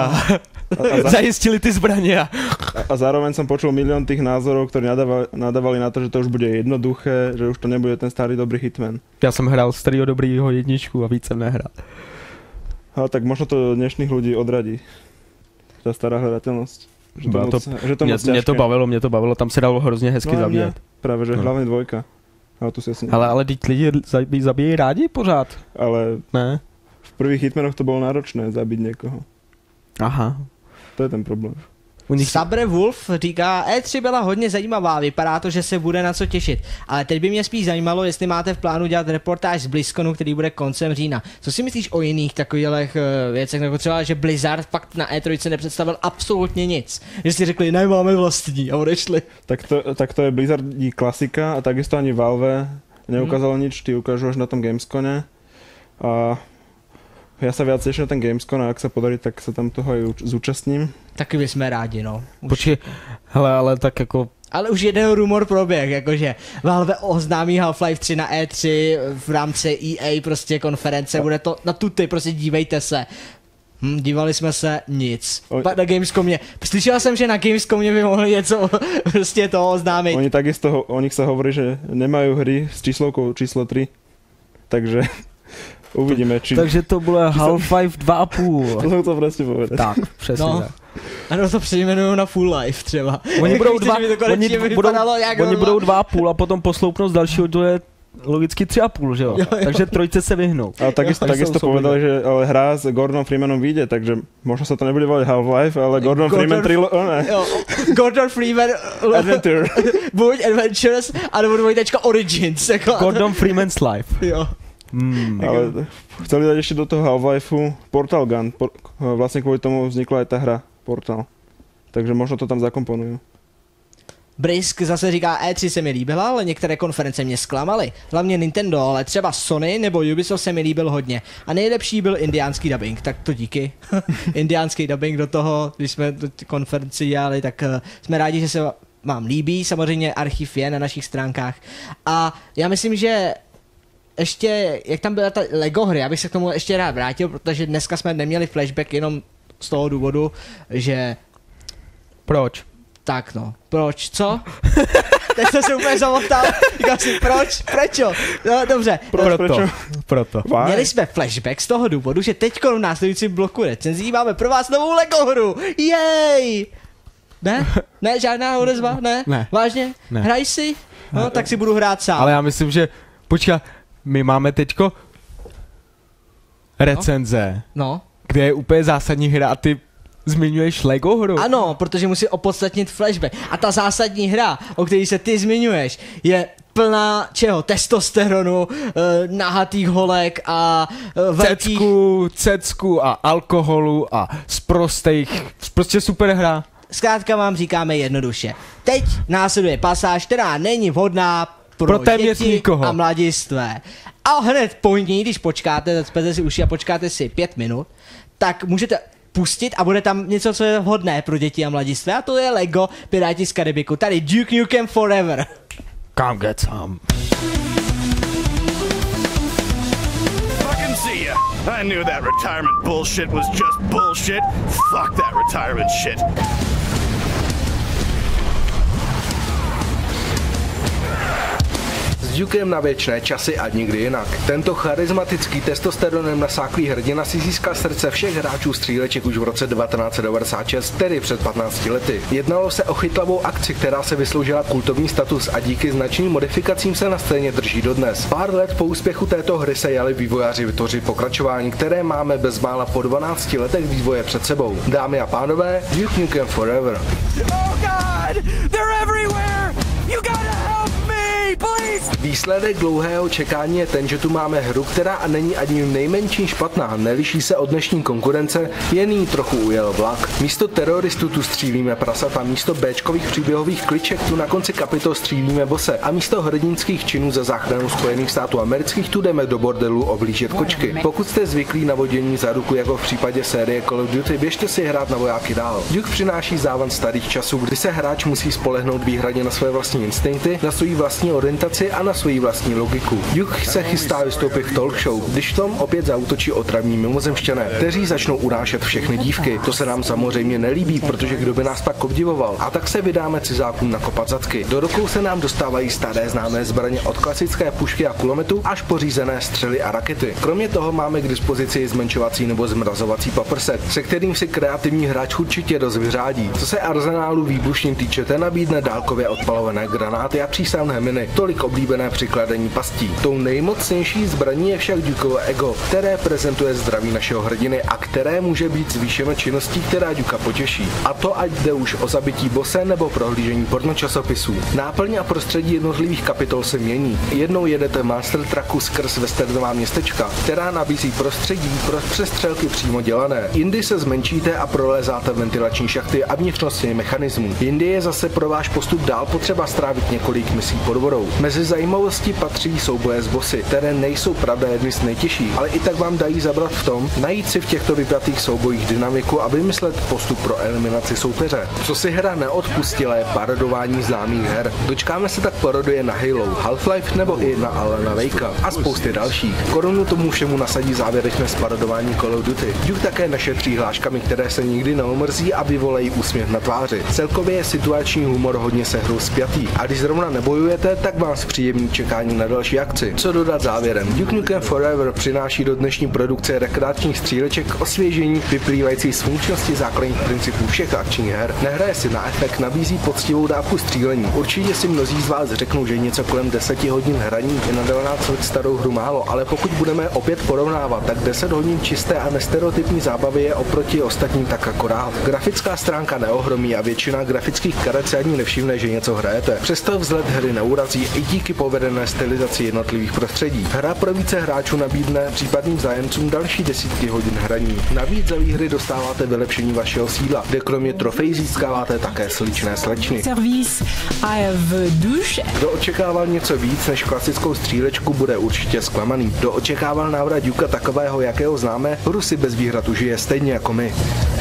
A za... Zajistili ty zbraně. A... a zároveň som počul milión tých názorov, ktorí nadávali, nadávali na to, že to už bude jednoduché, že už to nebude ten starý dobrý Hitman. Já jsem hrál starýho dobrýho jedničku a víc jsem nehrál. Ale tak možno to dnešných ľudí odradí. Ta stará hledatelnosť. Že to, moc, to, že to mě, moc mě to bavilo, mě to bavilo, tam se dalo hrozně hezky no, zabíjet. Právě, že no. Hlavně dvojka. Ale, tu si asi ale, ale teď lidi zabíjí, zabíjí rádi pořád. Ale ne. V prvých Hitmanoch to bylo náročné zabít někoho. Aha. To je ten problém. Sabre Wolf říká, E tři byla hodně zajímavá, vypadá to, že se bude na co těšit. Ale teď by mě spíš zajímalo, jestli máte v plánu dělat reportáž z BlizzConu, který bude koncem října. Co si myslíš o jiných takových věcech, nebo třeba, že Blizzard fakt na E tři nepředstavil absolutně nic. Že si řekli, ne, máme vlastní a odešli. Tak to, tak to je Blizzardní klasika a takisto ani Valve neukázalo hmm. nič, ty ukážu až na tom Gamescone. A ja sa viac teším na ten Gamescom a ak sa podarí, tak sa tam toho aj zúčastním. Taky by jsme rádi, no. Už... Počkej, hele, ale tak jako... Ale už jeden rumor proběh, jakože Valve oznámí Half-Life tři na E tři v rámci E A prostě konference, bude to na tuty, prostě dívejte se. Hm, dívali jsme se, nic. O... Pak na Gamescomě. Slyšel jsem, že na Gamescomě by mohli něco prostě to oznámit. Oni takisto, o nich sa hovorí, že nemajú hry s číslovkou číslo tri. Takže... Uvidíme, či... Takže to bude Half-Life dva a půl. To jsem to prostě povedat. Tak, přesně no. tak. Ano, to přejmenují na Full Life třeba. Oni budou dva, oni budou, jak oni budou dva a půl a potom posloupnou z dalšího, to je logicky tři a půl, že jo? jo, jo. Takže trojce se vyhnou. A takisto, takisto povedali, že ale hra s Gordonom Freemanom vyjde, takže možno sa to nebude volať Half-Life, ale Gordon, Gordon Freeman trilo... Oh, ne. Jo, Gordon Freeman... Adventure. Buď Adventures, anebo dvojtečka Origins. Jako. Gordon Freeman's Life. Jo. Hmm. Ale chceli dať ešte do toho Half-Lifeu Portal Gun. Por, vlastne kvôli tomu vznikla aj tá hra Portal. Takže možno to tam zakomponujú. Brisk zase říká, E tři se mi líbila, ale některé konference mě zklamaly. Hlavně Nintendo, ale třeba Sony nebo Ubisoft se mi líbil hodně. A nejlepší byl indiánský dubbing, tak to díky. Indiánský dubbing do toho, když jsme do konferenci dělali, tak uh, jsme rádi, že se vám líbí. Samozřejmě archiv je na našich stránkách. A já myslím, že ještě, jak tam byla ta Lego hry, já bych se k tomu ještě rád vrátil, protože dneska jsme neměli flashback jenom z toho důvodu, že... Proč? Tak no, proč, co? Teď jsem se úplně zamotal, říkal si proč, prečo? No dobře. Proto, proto. proto. Měli jsme flashback z toho důvodu, že teďko v následujícím bloku recenzí máme pro vás novou Lego hru, jej! Ne? Ne, žádná odezva? Ne? Ne. Vážně? Ne. Hraj si? No, ne. Tak si budu hrát sám. Ale já myslím, že, počkej, my máme teďko recenze, no. kde je úplně zásadní hra a ty Zmiňuješ Lego hru? Ano, protože musí opodstatnit flashback. A ta zásadní hra, o které se ty zmiňuješ, je plná čeho? Testosteronu, eh, nahatých holek a eh, velkých... Cecku, cecku a alkoholu a sprostejch. Prostě super hra. Zkrátka vám říkáme jednoduše. Teď následuje pasáž, která není vhodná pro, pro děti nikoho. A mladistvé. A hned po ní, když počkáte, zacpete si uši a počkáte si pět minut, tak můžete pustit a bude tam něco, co je vhodné pro děti a mladistvé. A to je Lego Piráti z Karibiku. Tady Duke Nukem Forever. Come get some. Fucking see ya. I knew that retirement bullshit was just bullshit. Fuck that retirement shit. S Dukem na věčné časy a nikdy jinak. Tento charismatický testosteronem nasáklý hrdina si získal srdce všech hráčů stříleček už v roce devatenáct set devadesát šest, tedy před patnácti lety. Jednalo se o chytlavou akci, která se vysloužila kultovní status a díky značným modifikacím se na scéně drží dodnes. Pár let po úspěchu této hry se jali vývojáři vytvořit pokračování, které máme bezmála po dvanácti letech vývoje před sebou. Dámy a pánové, Duke Nukem Forever. Oh God! They're everywhere! You gotta help me, please! Výsledek dlouhého čekání je ten, že tu máme hru, která není ani nejmenší špatná, neliší se od dnešní konkurence, jen jí trochu ujel vlak. Místo teroristů tu střílíme prasata, místo béčkových příběhových kliček tu na konci kapitol střílíme bose a místo hrdinských činů za záchranu Spojených států amerických tu jdeme do bordelu oblížet kočky. Pokud jste zvyklí na vodění za ruku jako v případě série Call of Duty, běžte si hrát na vojáky dál. Duke přináší závan starých časů, kdy se hráč musí spolehnout výhradně na své vlastní instinkty, na svou vlastní orientaci a na svoji vlastní logiku. Duke se chystá vystoupit v talk show, když v tom opět zaútočí otravní mimozemšťané, kteří začnou urážet všechny dívky. To se nám samozřejmě nelíbí, protože kdo by nás pak obdivoval. A tak se vydáme cizákům nakopat zadky. Do rukou se nám dostávají staré známé zbraně od klasické pušky a kulometu až pořízené střely a rakety. Kromě toho máme k dispozici zmenšovací nebo zmrazovací paprsek, se kterým si kreativní hráč určitě dost vyřádí. Co se arzenálu výbušnin týče, ten nabídne dálkově odpalované granáty a přístavné miny, tolik oblíbené přikladení pastí. Tou nejmocnější zbraní je však Dukeovo ego, které prezentuje zdraví našeho hrdiny a které může být zvýšeno činností, která Duka potěší. A to ať jde už o zabití bose nebo prohlížení pornočasopisů. Náplň a prostředí jednotlivých kapitol se mění. Jednou jedete Master Trucku skrz westernová městečka, která nabízí prostředí pro přestřelky přímo dělané. Jindy se zmenšíte a prolézáte ventilační šachty a vnitřnosti mechanismů. Jindy je zase pro váš postup dál potřeba strávit několik misí pod vodou. Mezi zajímavosti patří souboje s bossy, které nejsou pravda jedny z nejtěžší, ale i tak vám dají zabrat v tom, najít si v těchto vypjatých soubojích dynamiku a vymyslet postup pro eliminaci soupeře. Co si hra neodpustila, je parodování známých her. Dočkáme se tak parodie na Halo, Half-Life nebo i na Alana Wakea a spousty dalších. Korunu tomu všemu nasadí závěrečné sparodování Call of Duty. Duke také našetří hláškami, které se nikdy neomrzí a vyvolají úsměv na tváři. Celkově je situační humor hodně se hrou spjatý a když zrovna nebojujete, tak vás příjemný čekání na další akci. Co dodat závěrem? Duke Nukem Forever přináší do dnešní produkce rekreačních stříleček osvěžení vyplývající z funkčnosti základních principů všech akčních her. Nehraje si na efekt, nabízí poctivou dávku střílení. Určitě si mnozí z vás řeknou, že něco kolem deseti hodin hraní je na dvanáct let starou hru málo, ale pokud budeme opět porovnávat, tak deset hodin čisté a nestereotypní zábavy je oproti ostatním tak akorát. Grafická stránka neohromí a většina grafických karet se ani nevšimne, že něco hrajete. Přesto vzhled hry neurazí i díky povedené stylizaci jednotlivých prostředí. Hra pro více hráčů nabídne případným zájemcům další desítky hodin hraní. Navíc za výhry dostáváte vylepšení vašeho sídla, kde kromě trofejí získáváte také sličné slečny. Kdo očekával něco víc než klasickou střílečku, bude určitě zklamaný. Kdo očekával návrat Dukea takového, jakého známe, hru si bez výhrad užije stejně jako my.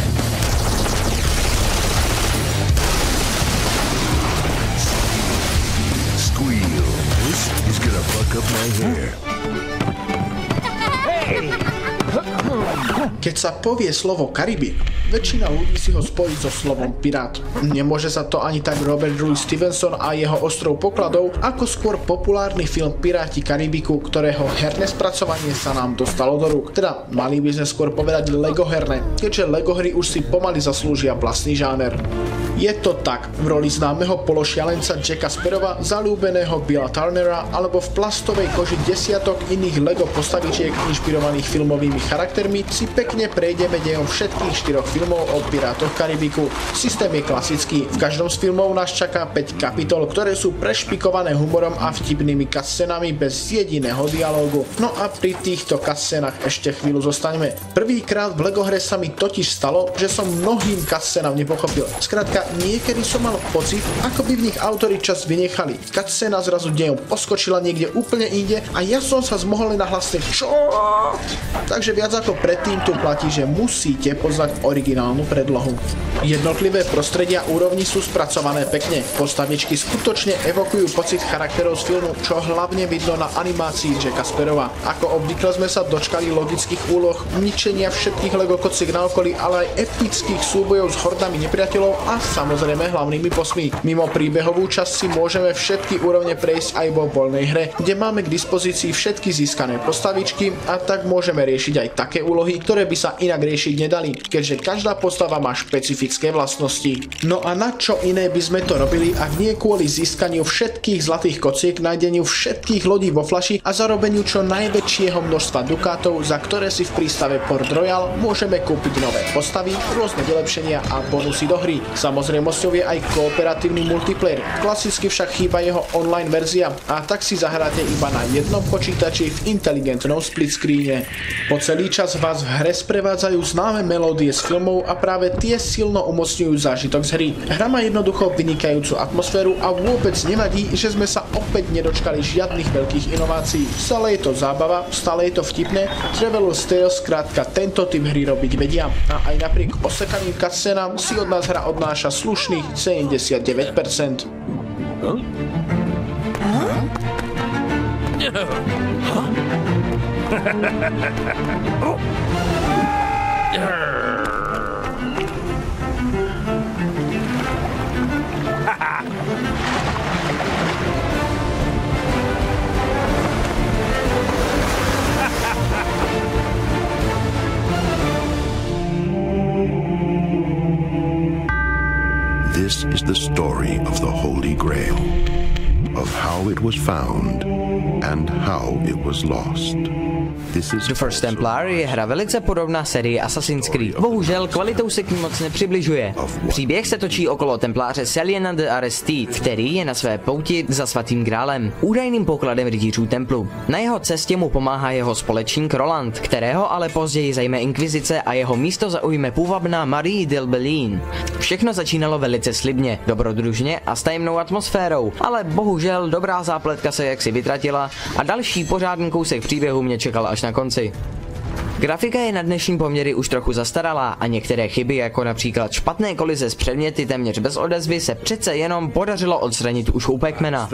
Keď sa povie slovo Karibik, väčšina ľudí si ho spojí so slovom pirát. Nemôže sa to ani tak Robert Louis Stevenson a jeho ostrov pokladov, ako skôr populárny film Piráti Karibiku, ktorého herné spracovanie sa nám dostalo do rúk. Teda mali by sme skôr povedať Lego herné, keďže Lego hry už si pomaly zaslúžia vlastný žáner. Je to tak v roli známeho pološialenca Jacka Sparrowa, zalúbeného Billa Turnera alebo v plastovej koži desiatok iných Lego postavičiek inšpirovaných filmovými charaktermi si pekne prejdeme dejom všetkých štyroch filmov o Pirátoch Karibiku. Systém je klasický. V každom z filmov nás čaká päť kapitol, ktoré sú prešpikované humorom a vtipnými cutscenami bez jediného dialógu. No a pri týchto cutscenách ešte chvíľu zostaneme. Prvýkrát v Lego hre sa mi totiž stalo, že som mnohým cutscenám nepochopil. Skrátka, niekedy som mal pocit, ako by v nich autori čas vynechali. Cutscena zrazu dejom poskočila niekde úplne inde a ja som sa zmohol na hlasne čo? Takže viac ako predtým tu platí, že musíte poznať originálnu predlohu. Jednotlivé prostredia úrovni sú spracované pekne. Postavičky skutočne evokujú pocit charakterov z filmu, čo hlavne vidno na animácii Jacka Sparrowa. Ako obvykle sme sa dočkali logických úloh, ničenia všetkých Lego kociek na okolí, ale aj epických súbojov s hordami nepriateľov a samozrejme hlavnými posmi. Mimo príbehovú časť si môžeme všetky úrovne prejsť aj vo voľnej hre, kde máme k dispozícii všetky získané postavičky a tak môžeme riešiť aj také úlohy, ktoré by sa inak riešiť nedali, keďže každá postava má špecifické vlastnosti. No a na čo iné by sme to robili, ak nie kvôli získaniu všetkých zlatých kociek, nájdeniu všetkých lodí vo flaši a zarobeniu čo najväčšieho množstva dukátov, za ktoré si v prístave Port Royal môžeme kúpiť nové postavy, rôzne vylepšenia a bonusy do hry. Samozrejmosťou je aj kooperatívny multiplayer. Klasicky však chýba jeho online verzia a tak si zahráte iba na jednom počítači v inteligentnom split screene. Po celý čas vás v hre sprevádzajú známe melódie z filmov a práve tie silno umocňujú zážitok z hry. Hra má jednoducho vynikajúcu atmosféru a vôbec nevadí, že sme sa opäť nedočkali žiadnych veľkých inovácií. Stále je to zábava, stále je to vtipné, Traveler's Tales skrátka tento typ hry robiť vedia a aj napriek osekaným cutscenám si od nás hra odnáša slušných sedemdesiatdeväť percent. Huh? Huh? Huh? This is the story of the Holy Grail, of how it was found and how it was lost. The First Templar je hra velice podobná sérii Assassin's Creed. Bohužel kvalitou se k ní moc nepřibližuje. Příběh se točí okolo templáře Seliena de Aristide, který je na své pouti za svatým grálem, údajným pokladem rytířů templu. Na jeho cestě mu pomáhá jeho společník Roland, kterého ale později zajme inkvizice a jeho místo zaujme půvabná Marie d'Elbelin. Všechno začínalo velice slibně, dobrodružně a s tajemnou atmosférou, ale bohužel dobrá zápletka se jaksi vytratila a další pořádný kousek příběhu mě čekal až na konci. Grafika je na dnešní poměry už trochu zastaralá a některé chyby, jako například špatné kolize s předměty téměř bez odezvy, se přece jenom podařilo odstranit už u Pac-Mana.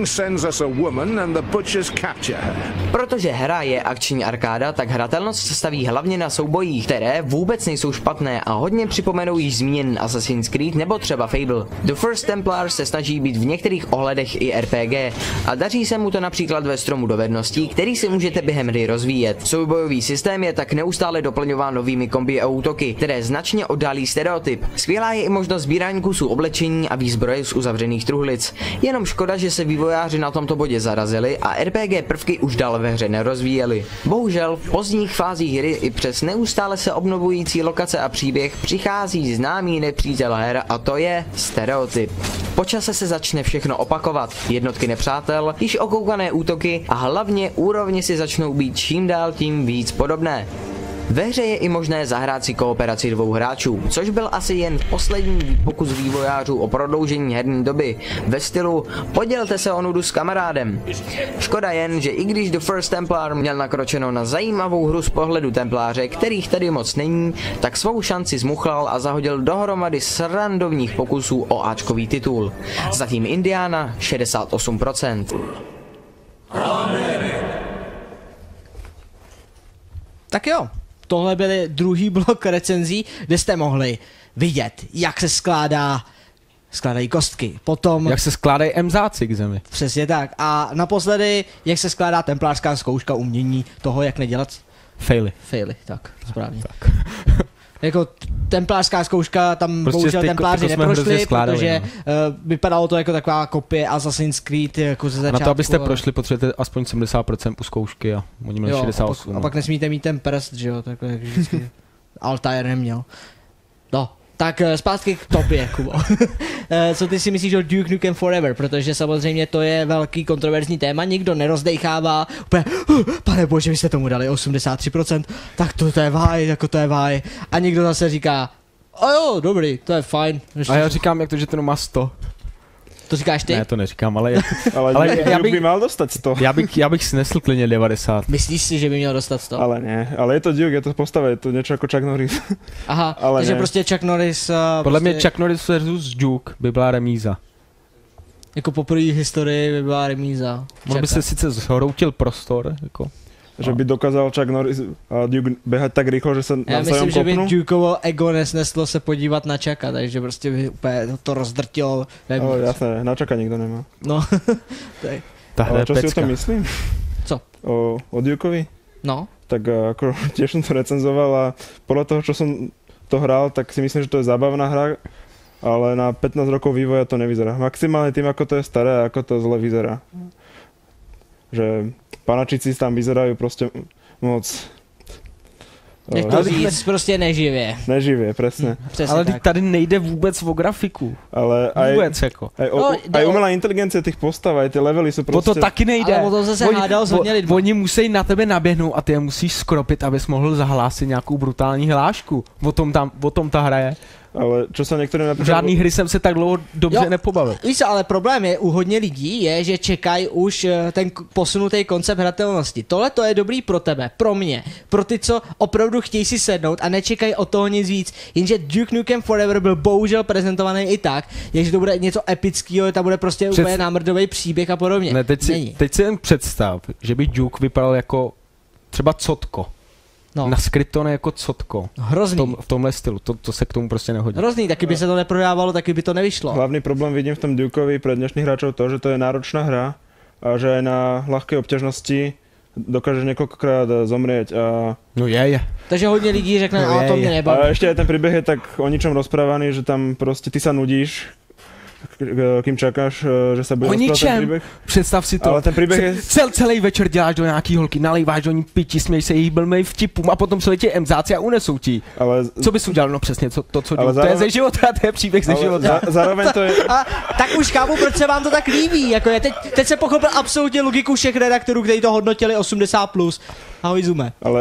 Protože hra je akční arkáda, tak hratelnost se staví hlavně na soubojích, které vůbec nejsou špatné a hodně připomenou již zmíněný Assassin's Creed nebo třeba Fable. The First Templar se snaží být v některých ohledech i R P G a daří se mu to například ve stromu dovedností, který si můžete během hry rozvíjet. Soubojový systém je tak neustále doplňován novými kombi a útoky, které značně oddálí stereotyp. Skvělá je i možnost sbírání kusů oblečení a výzbroje z uzavřených truhlic. Jenom škoda, že se vývojáři na tomto bodě zarazili a R P G prvky už dál ve hře nerozvíjeli. Bohužel v pozdních fázích hry i přes neustále se obnovující lokace a příběh přichází známý nepřítel her a to je stereotyp. Po čase se začne všechno opakovat, jednotky nepřátel, již okoukané útoky a hlavně úrovně si začnou být čím dál tím víc podobné. Ve hře je i možné zahrát si kooperaci dvou hráčů, což byl asi jen poslední pokus vývojářů o prodloužení herní doby ve stylu podělte se o nudu s kamarádem. Škoda jen, že i když The First Templar měl nakročeno na zajímavou hru z pohledu templáře, kterých tady moc není, tak svou šanci zmuchlal a zahodil dohromady srandovních pokusů o áčkový titul. Zatím Indiana šedesát osm procent. Tak jo. Tohle byly druhý blok recenzí, kde jste mohli vidět, jak se skládá, skládají kostky. Potom... Jak se skládají emzáci k zemi. Přesně tak. A naposledy, jak se skládá templářská zkouška umění toho, jak nedělat... Faily. Faily, tak, správně. Tak. Jako templářská zkouška, tam prostě bohužel ty, templáři neprošli, protože no. uh, vypadalo to jako taková kopie Assassin's Creed jako ze začátku. Na to, abyste ale... prošli, potřebujete aspoň sedmdesát procent u zkoušky a oni měli šedesát osm. A pak, a pak nesmíte mít ten prst, že jo, takhle jak vždycky. Altair neměl. No, tak zpátky k tobě, Kubo. Co ty si myslíš o Duke Nukem Forever, protože samozřejmě to je velký kontroverzní téma, nikdo nerozdejchává, úplně, uh, pane bože, vy jste tomu dali osmdesát tři procent, tak to, to je vaj, jako to je vaj. A někdo zase říká, a jo, dobrý, to je fajn. Ještě a já říkám, jak to, že to má sto. To říkáš ty? Ne, to neříkám, ale, ale, ale já bych by mal dostat sto. Já bych, já bych snesl klidně devadesát. Myslíš si, že by měl dostat sto? Ale ne, ale je to Duke, je to postava, je to něco jako Chuck Norris. Aha, ale takže ne. Prostě Chuck Norris... Uh, Podle prostě... mě Chuck Norris versus Duke by byla remíza. Jako poprvé v historii by byla remíza. On by se sice zhroutil prostor, jako... Že by dokázal Chuck Norris a Duke běhat tak rychle, že se Já myslím, že by Dukeovo ego nesneslo se podívat na Chucka, takže prostě by úplně to rozdrtilo. Ale jasné, na Chucka nikdo nemá. No, to je... Ale čo si o tom myslím? Co? O, o Dukeovi? No. Tak ako tiež som to recenzoval a podľa toho, čo som to hral, tak si myslím, že to je zábavná hra, ale na pätnásť rokov vývoja to nevyzerá. Maximálne tým, ako to je staré a ako to zle vyzerá. Že panačici tam vyzerajú prostě moc... Jak to říct, prostě neživě. Neživě, přesně. Hm, ale tak. Tady nejde vůbec o grafiku. Ale vůbec aj, jako. Aj, o, no, aj umelá inteligence těch postav, aj ty levely jsou prostě... O to taky nejde. Ale o to zase oni, hádal hodně lidí. Oni musí na tebe naběhnout a ty je musíš skropit, abys mohl zahlásit nějakou brutální hlášku. O tom, tam, o tom ta hra je. Ale čo sa niektorým napríklad... Žádný hry jsem se tak dlouho dobře jo, nepobavil. Víš, ale problém je u hodně lidí je, že čekají už ten posunutý koncept hratelnosti. Tohle to je dobrý pro tebe, pro mě, pro ty, co opravdu chtějí si sednout a nečekají od toho nic víc. Jenže Duke Nukem Forever byl bohužel prezentovaný i tak, že to bude něco epického, tam bude prostě Před... úplně námrdový příběh a podobně. Ne, teď, si, teď si jen představ, že by Duke vypadal jako třeba Cotko. No. Naskryptone jako Cotko. Hrozný. V, tom, v tomhle stylu, to, to se k tomu prostě nehodí. Hrozný, taky by se to neprodávalo, taky by to nevyšlo. Hlavný problém vidím v tom Dukeovi pre dnešných hráčov to, že to je náročná hra a že aj na ľahké obťažnosti dokáže niekoľkokrát zomrieť a... No je, je. Takže hodně lidí řekne, no a to mě nebaví. A ešte aj ten príbeh je tak o ničom rozprávaný, že tam prostě ty sa nudíš, kým čakáš, že se bude rozprávať ten příběh. Představ si to. Ale ten příběh je... Cel, celý večer děláš do nějaký holky, nalejváš do ní pití, směj se jí blmej vtipům a potom se letí emzáci a unesou ti. Ale... Co bys udělal? No přesně, co, to, co dělal. Zároveň... To je ze života, to je příběh ze života. Za, zároveň to je... A, tak už chápu, proč se vám to tak líbí. Jako je, teď, teď se pochopil absolutně logiku všech redaktorů, kteří to hodnotili osmdesát plus. Ahoj Zume. Ale...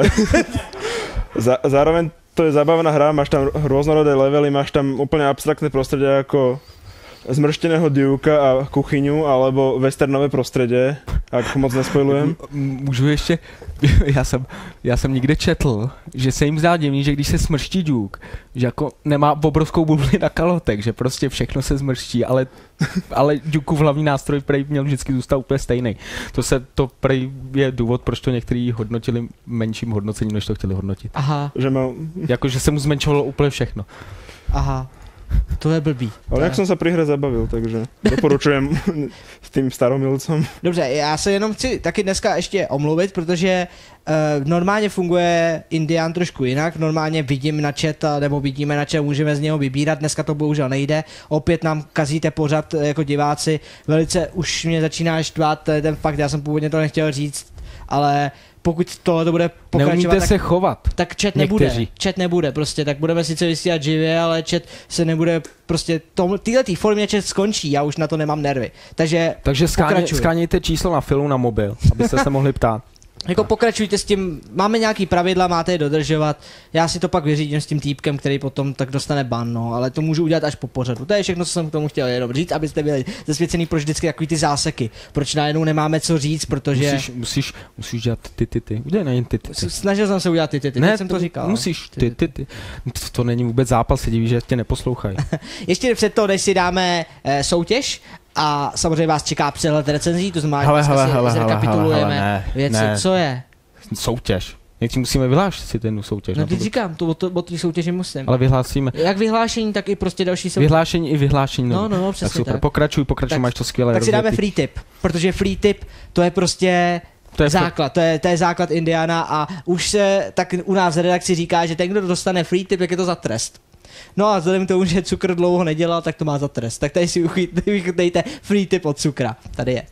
Za, zároveň to je zábavná hra, máš tam rôznorodé levely, máš tam úplne abstraktné prostredie ako zmršteného Duka a kuchyňu, alebo westernové prostředí, ak moc nespojlujem. Můžu ještě, já jsem, já jsem někde četl, že se jim zdá divný, že když se smrští Duke, že jako nemá obrovskou bubli na kalotek, že prostě všechno se zmrští, ale, ale Dukeův hlavní nástroj prej měl vždycky zůstat úplně stejný. To se, to prej je důvod, proč to někteří hodnotili menším hodnocením, než to chtěli hodnotit. Aha. Že má... Jako, že se mu zmenšovalo úplně všechno. Aha. To je blbý. Ale jak jsem se při hře zabavil, takže doporučujem s tím staromilcem. Dobře, já se jenom chci taky dneska ještě omluvit, protože uh, normálně funguje Indián trošku jinak, normálně vidím na chat, nebo vidíme na chat, můžeme z něho vybírat, dneska to bohužel nejde, opět nám kazíte pořad jako diváci, velice už mě začíná štvát ten fakt, já jsem původně to nechtěl říct, ale pokud tohle to bude pokračovat, neumíte tak, se chovat. Tak chat nebude, chat nebude prostě, tak budeme sice vysílat živě, ale chat se nebude prostě, této formě chat skončí, já už na to nemám nervy, takže Takže skánějte číslo na filu na mobil, abyste se mohli ptát. Jako pokračujte s tím, máme nějaký pravidla, máte je dodržovat, já si to pak vyřídím s tím týpkem, který potom tak dostane ban, no, ale to můžu udělat až po pořadu. To je všechno, co jsem k tomu chtěl jenom říct, abyste byli zasvěcený pro vždycky takový ty záseky. Proč najednou nemáme co říct, protože... Musíš, musíš, musíš dělat ty ty ty, udělej nejen ty ty ty. Snažil jsem se udělat ty ty ty, ne, jsem to říkal. Musíš ty ty ty. To není vůbec zápal, se diví, že tě neposlouchají. Ještě před to, než si dáme e, soutěž, a samozřejmě vás čeká přehled recenzí, to znamená, hele, že hele, si hele, zrekapitulujeme hele, ne, věci. Ne. Co je? Soutěž. Nejdřív musíme vyhlásit si ten soutěž. No teď říkám, to, to, o té soutěži musím. Ale vyhlásíme. Jak vyhlášení, tak i prostě další soutěž. Vyhlášení i vyhlášení. No, no, no, přesně tak. Super, tak. pokračuj, pokračuj, tak, máš to skvěle. Tak si dáme free tip, protože free tip, to je prostě... To je základ, to je, to je základ Indiana a už se tak u nás v redakci říká, že ten, kdo dostane free tip, jak je to za trest. No a vzhledem k tomu, že cukr dlouho nedělal, tak to má za trest. Tak tady si vychytejte free tip od cukra. Tady je.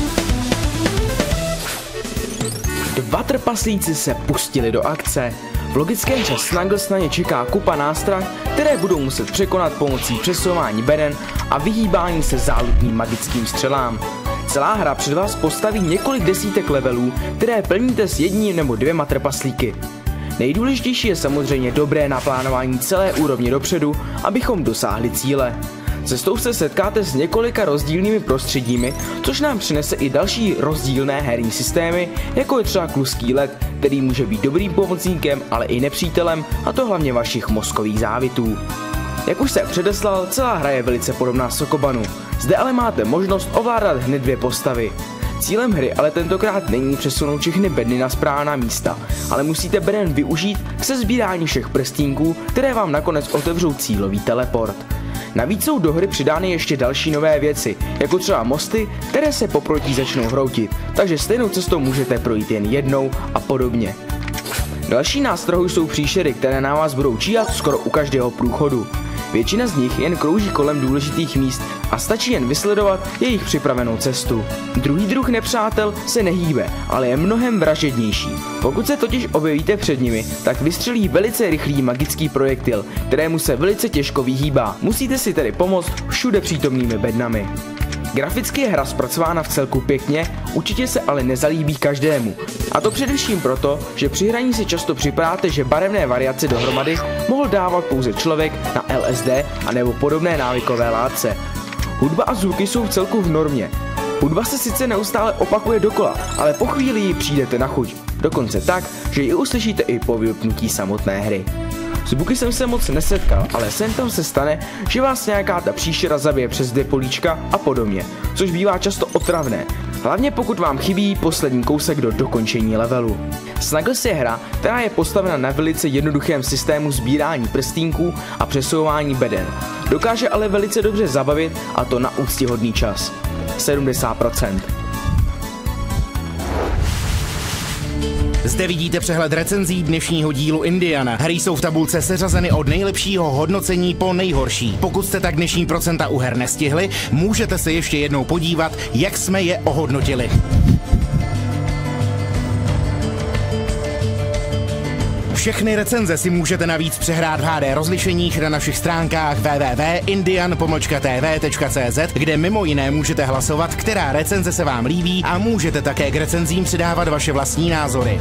Dva trpaslíci se pustili do akce. V logickém čas Snuggles na ně čeká kupa nástrah, které budou muset překonat pomocí přesouvání beden a vyhýbání se záludným magickým střelám. Celá hra před vás postaví několik desítek levelů, které plníte s jedním nebo dvěma trpaslíky. Nejdůležitější je samozřejmě dobré naplánování celé úrovně dopředu, abychom dosáhli cíle. Cestou se setkáte s několika rozdílnými prostředími, což nám přinese i další rozdílné herní systémy, jako je třeba kluský led, který může být dobrým pomocníkem, ale i nepřítelem, a to hlavně vašich mozkových závitů. Jak už jsem předeslal, celá hra je velice podobná Sokobanu. Zde ale máte možnost ovládat hned dvě postavy. Cílem hry ale tentokrát není přesunout všechny bedny na správná místa, ale musíte beden využít k sesbírání všech prstínků, které vám nakonec otevřou cílový teleport. Navíc jsou do hry přidány ještě další nové věci, jako třeba mosty, které se poproti začnou hroutit, takže stejnou cestou můžete projít jen jednou a podobně. Další nástrahou jsou příšery, které na vás budou číhat skoro u každého průchodu. Většina z nich jen krouží kolem důležitých míst a stačí jen vysledovat jejich připravenou cestu. Druhý druh nepřátel se nehýbe, ale je mnohem vražednější. Pokud se totiž objevíte před nimi, tak vystřelí velice rychlý magický projektil, kterému se velice těžko vyhýbá. Musíte si tedy pomoct všude přítomnými bednami. Graficky je hra zpracována v celku pěkně, určitě se ale nezalíbí každému. A to především proto, že při hraní si často připadáte, že barevné variace dohromady mohl dávat pouze člověk na L S D a nebo podobné návykové látce. Hudba a zvuky jsou v celku v normě. Hudba se sice neustále opakuje dokola, ale po chvíli ji přijdete na chuť. Dokonce tak, že ji uslyšíte i po vypnutí samotné hry. S buky jsem se moc nesetkal, ale sem tam se stane, že vás nějaká ta příšera zabije přes dvě políčka a podobně, což bývá často otravné, hlavně pokud vám chybí poslední kousek do dokončení levelu. Snuggles je hra, která je postavena na velice jednoduchém systému sbírání prstínků a přesouvání beden. Dokáže ale velice dobře zabavit, a to na úctyhodný čas. sedmdesát procent. Zde vidíte přehled recenzí dnešního dílu Indiana. Hry jsou v tabulce seřazeny od nejlepšího hodnocení po nejhorší. Pokud jste tak dnešní procenta u her nestihli, můžete se ještě jednou podívat, jak jsme je ohodnotili. Všechny recenze si můžete navíc přehrát v H D rozlišeních na našich stránkách w w w tečka indian pomlčka t v tečka c z, kde mimo jiné můžete hlasovat, která recenze se vám líbí, a můžete také k recenzím přidávat vaše vlastní názory.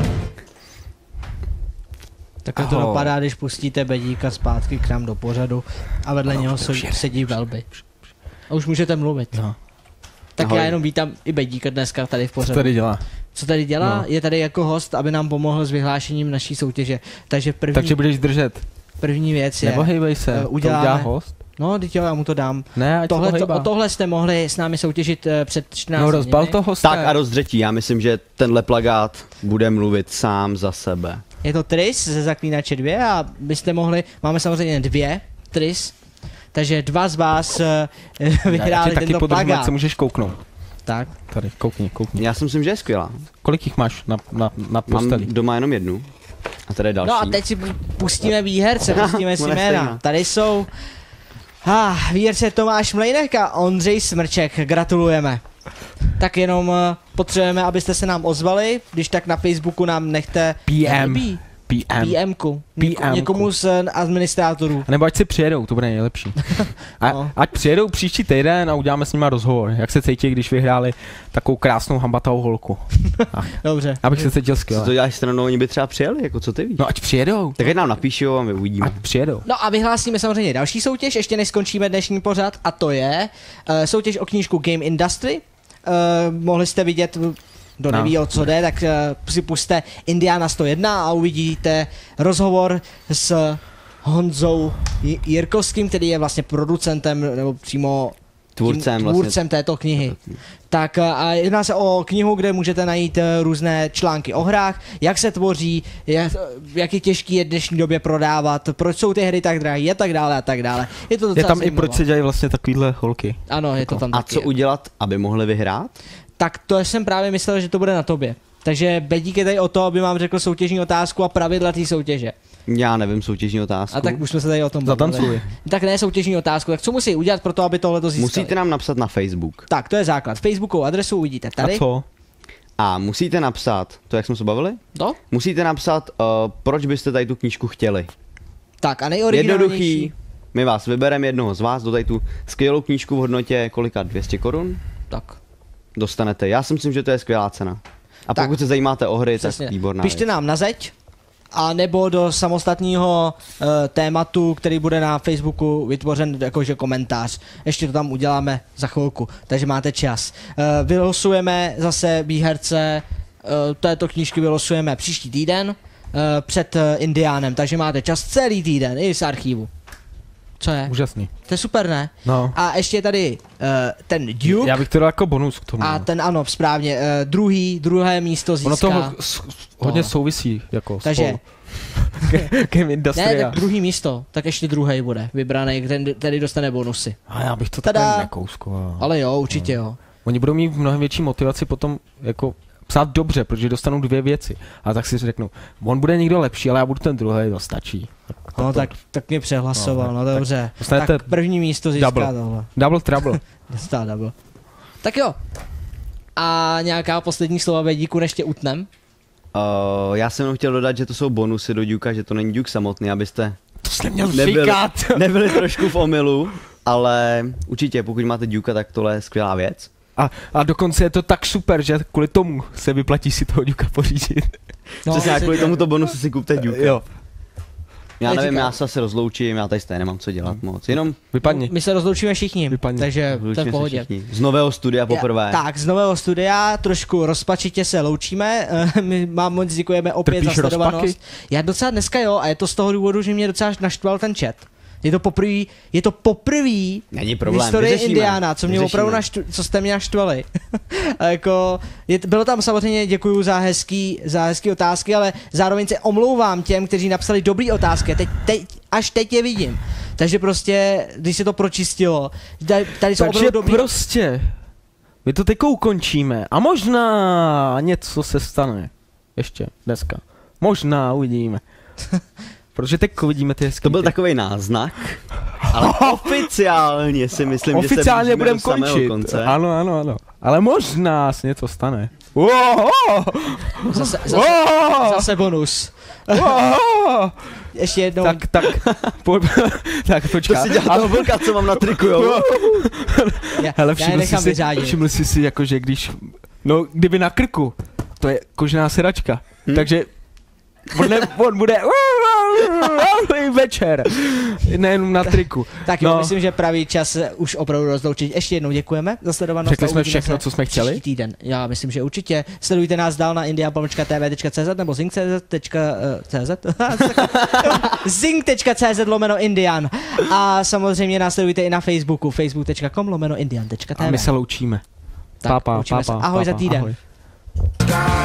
Takhle to dopadá, když pustíte Bedíka zpátky k nám do pořadu a vedle no, něho sedí Velby. A už můžete mluvit. No. Tak Ahoj. Já jenom vítám i Bedíka dneska tady v pořadu. Co tady dělá? Co tady dělá? No. Je tady jako host, aby nám pomohl s vyhlášením naší soutěže. Takže první, Takže budeš držet. První věc je... Nebo hejbej se, uh, uděláme, to udělá host? No, teď jo, já mu to dám. Ne, ať tohle, to to, o tohle jste mohli s námi soutěžit uh, před čtrnácti No, rozbal to hosta. Tak a rozdřetí, já myslím, že tenhle plagát bude mluvit sám za sebe. Je to Tris ze Zaklínače dva a byste mohli, máme samozřejmě dvě Tris, takže dva z vás uh, vyhráli tento tento plagát. Jak se můžeš kouknout. Tak. Tady, koukni, koukni. Já si myslím, že je skvělá. Kolik jich máš na, na, na posteli? Mám doma jenom jednu. A tady je další. No a teď si pustíme výherce, pustíme si jména. Tady jsou ah, výherce Tomáš Mlejnek a Ondřej Smrček, gratulujeme. Tak jenom uh, potřebujeme, abyste se nám ozvali, když tak na Facebooku nám nechte P M. P M. PMku. Něko, někomu z administrátorů. A nebo ať si přijedou, to bude nejlepší. A, no. Ať přijedou příští týden a uděláme s nima rozhovor. Jak se cítí, když vyhráli takovou krásnou hambatou holku. Dobře. Abych se cítil skvěle. Co to děláš stranou, oni by třeba přijeli, jako co ty víš? No ať přijedou. Tak ať nám napíšou a my uvidíme. Ať přijedou. No a vyhlásíme samozřejmě další soutěž, ještě než skončíme dnešní pořad, a to je uh, soutěž o knížku Game Industry. Uh, mohli jste vidět, kdo neví, no. o co jde, tak uh, si puste Indiana sto jedna a uvidíte rozhovor s Honzou Jirkovským, který je vlastně producentem nebo přímo tvůrcem, tvůrcem vlastně. této knihy. Tak a jedná se o knihu, kde můžete najít různé články o hrách, jak se tvoří, jak, jak je těžký je v dnešní době prodávat, proč jsou ty hry tak drahé a tak dále a tak dále. Je to je tam zajímavé. I proč se dělají vlastně takovýhle holky. Ano, je to tam A co udělat, aby mohli vyhrát? Tak to jsem právě myslel, že to bude na tobě. Takže Bedík je tady o to, aby vám řekl soutěžní otázku a pravidla té soutěže. Já nevím soutěžní otázku. A tak už jsme se tady o tom Zatancuji. Tak ne soutěžní otázku, tak co musí udělat pro to, aby tohle to získali? Musíte nám napsat na Facebook. Tak, to je základ. Facebookovou adresu uvidíte tady. A co? A musíte napsat, to jak jsme se bavili? No. Musíte napsat, uh, proč byste tady tu knížku chtěli. Tak a nejoriginálnější. Jednoduchý, my vás vybereme jednoho z vás, do tady tu skvělou knížku v hodnotě kolika, dvě stě korun? Tak. Dostanete, já si myslím, že to je skvělá cena. A tak. pokud se zajímáte o hry, Přesně. tak výborná Pište věc. nám na zeď, a nebo do samostatného uh, tématu, který bude na Facebooku vytvořen jakože komentář. Ještě to tam uděláme za chvilku, takže máte čas. Uh, vylosujeme zase výherce uh, této knížky vylosujeme příští týden uh, před uh, Indiánem, takže máte čas celý týden i z archivu. Co je? Úžasný. To je super, ne? No. A ještě je tady uh, ten Duke. Já bych to dal jako bonus k tomu. A ten ano, správně, uh, druhý, druhé místo získá. Ono toho s, hodně no. souvisí, jako Takže spolu. Game Industry. Ne, tak druhý místo, tak ještě druhý bude vybraný, ten tady dostane bonusy. A já bych to Tada. takhle nekouskoval. Ale jo, určitě jo. Oni budou mít mnohem větší motivaci potom jako psát dobře, protože dostanou dvě věci. A tak si řeknu, on bude někdo lepší, ale já budu ten druhý, to stačí. Tak, no tak, tak mě přehlasoval, no, no dobře. Tak, tak první místo získá double. tohle. Double trouble. Dostá double. Tak jo. A nějaká poslední slova ve díku, než tě utnem? Uh, já jsem jenom chtěl dodat, že to jsou bonusy do Duka, že to není Duke samotný, abyste to jsi neměl nebyli, říkat. nebyli trošku v omylu, ale určitě pokud máte Duka, tak tohle je skvělá věc. A, a dokonce je to tak super, že kvůli tomu se vyplatí si toho Duka pořídit. No, přesně, kvůli tomuto bonusu si kupte Duka. Jo. Já nevím, já se asi rozloučím, já tady stejně nemám co dělat moc, jenom vypadni. My se rozloučíme všichni, vypadni. Takže to je v pohodě. Z nového studia poprvé. Tak, z nového studia, trošku rozpačitě se loučíme, my vám moc děkujeme opět Trpíš za sledovanost. rozpaky? Já docela dneska jo, a je to z toho důvodu, že mě docela naštval ten chat. Je to poprvé, je to poprvé v historii Indiána, co mě opravdu naštv, co jste mě naštvali. A jako, je, bylo tam samozřejmě, děkuju za hezký, za hezký otázky, ale zároveň se omlouvám těm, kteří napsali dobrý otázky. Teď, teď, až teď je vidím. Takže prostě, když se to pročistilo, tady, tady jsou Takže opravdu dobrý. prostě, my to teďko ukončíme a možná něco se stane. Ještě dneska. Možná uvidíme. Protože teď vidíme ty hezký. To byl takový náznak, ale oficiálně si myslím, oficiálně že se budeme končit. Konce. Ano, ano, ano. Ale možná se něco stane. Zase, zase, zase bonus. Ještě jednou. Tak, tak, po, tak počká. To si dělal toho vlka, co mám na triku, jo? Já, hele, já nechám si, vyřádit. všiml jsi si, jako, že když, no, kdyby na krku, to je kožená sedačka, hmm? takže on, ne, on bude večer, nejenom na triku. Tak jo, no. Myslím, že pravý čas už opravdu rozloučit. Ještě jednou děkujeme za sledovanost. Řekli jsme všechno, co jsme chtěli? Týden. Já myslím, že určitě. Sledujte nás dál na indian pomlčka t v tečka c z nebo zing tečka c z zing tečka c z lomeno Indian. A samozřejmě nás sledujte i na Facebooku facebook tečka com lomeno indian tečka t v. A my se loučíme. Tak, pápa, loučíme pápa, se. Ahoj pápa, za týden. Ahoj.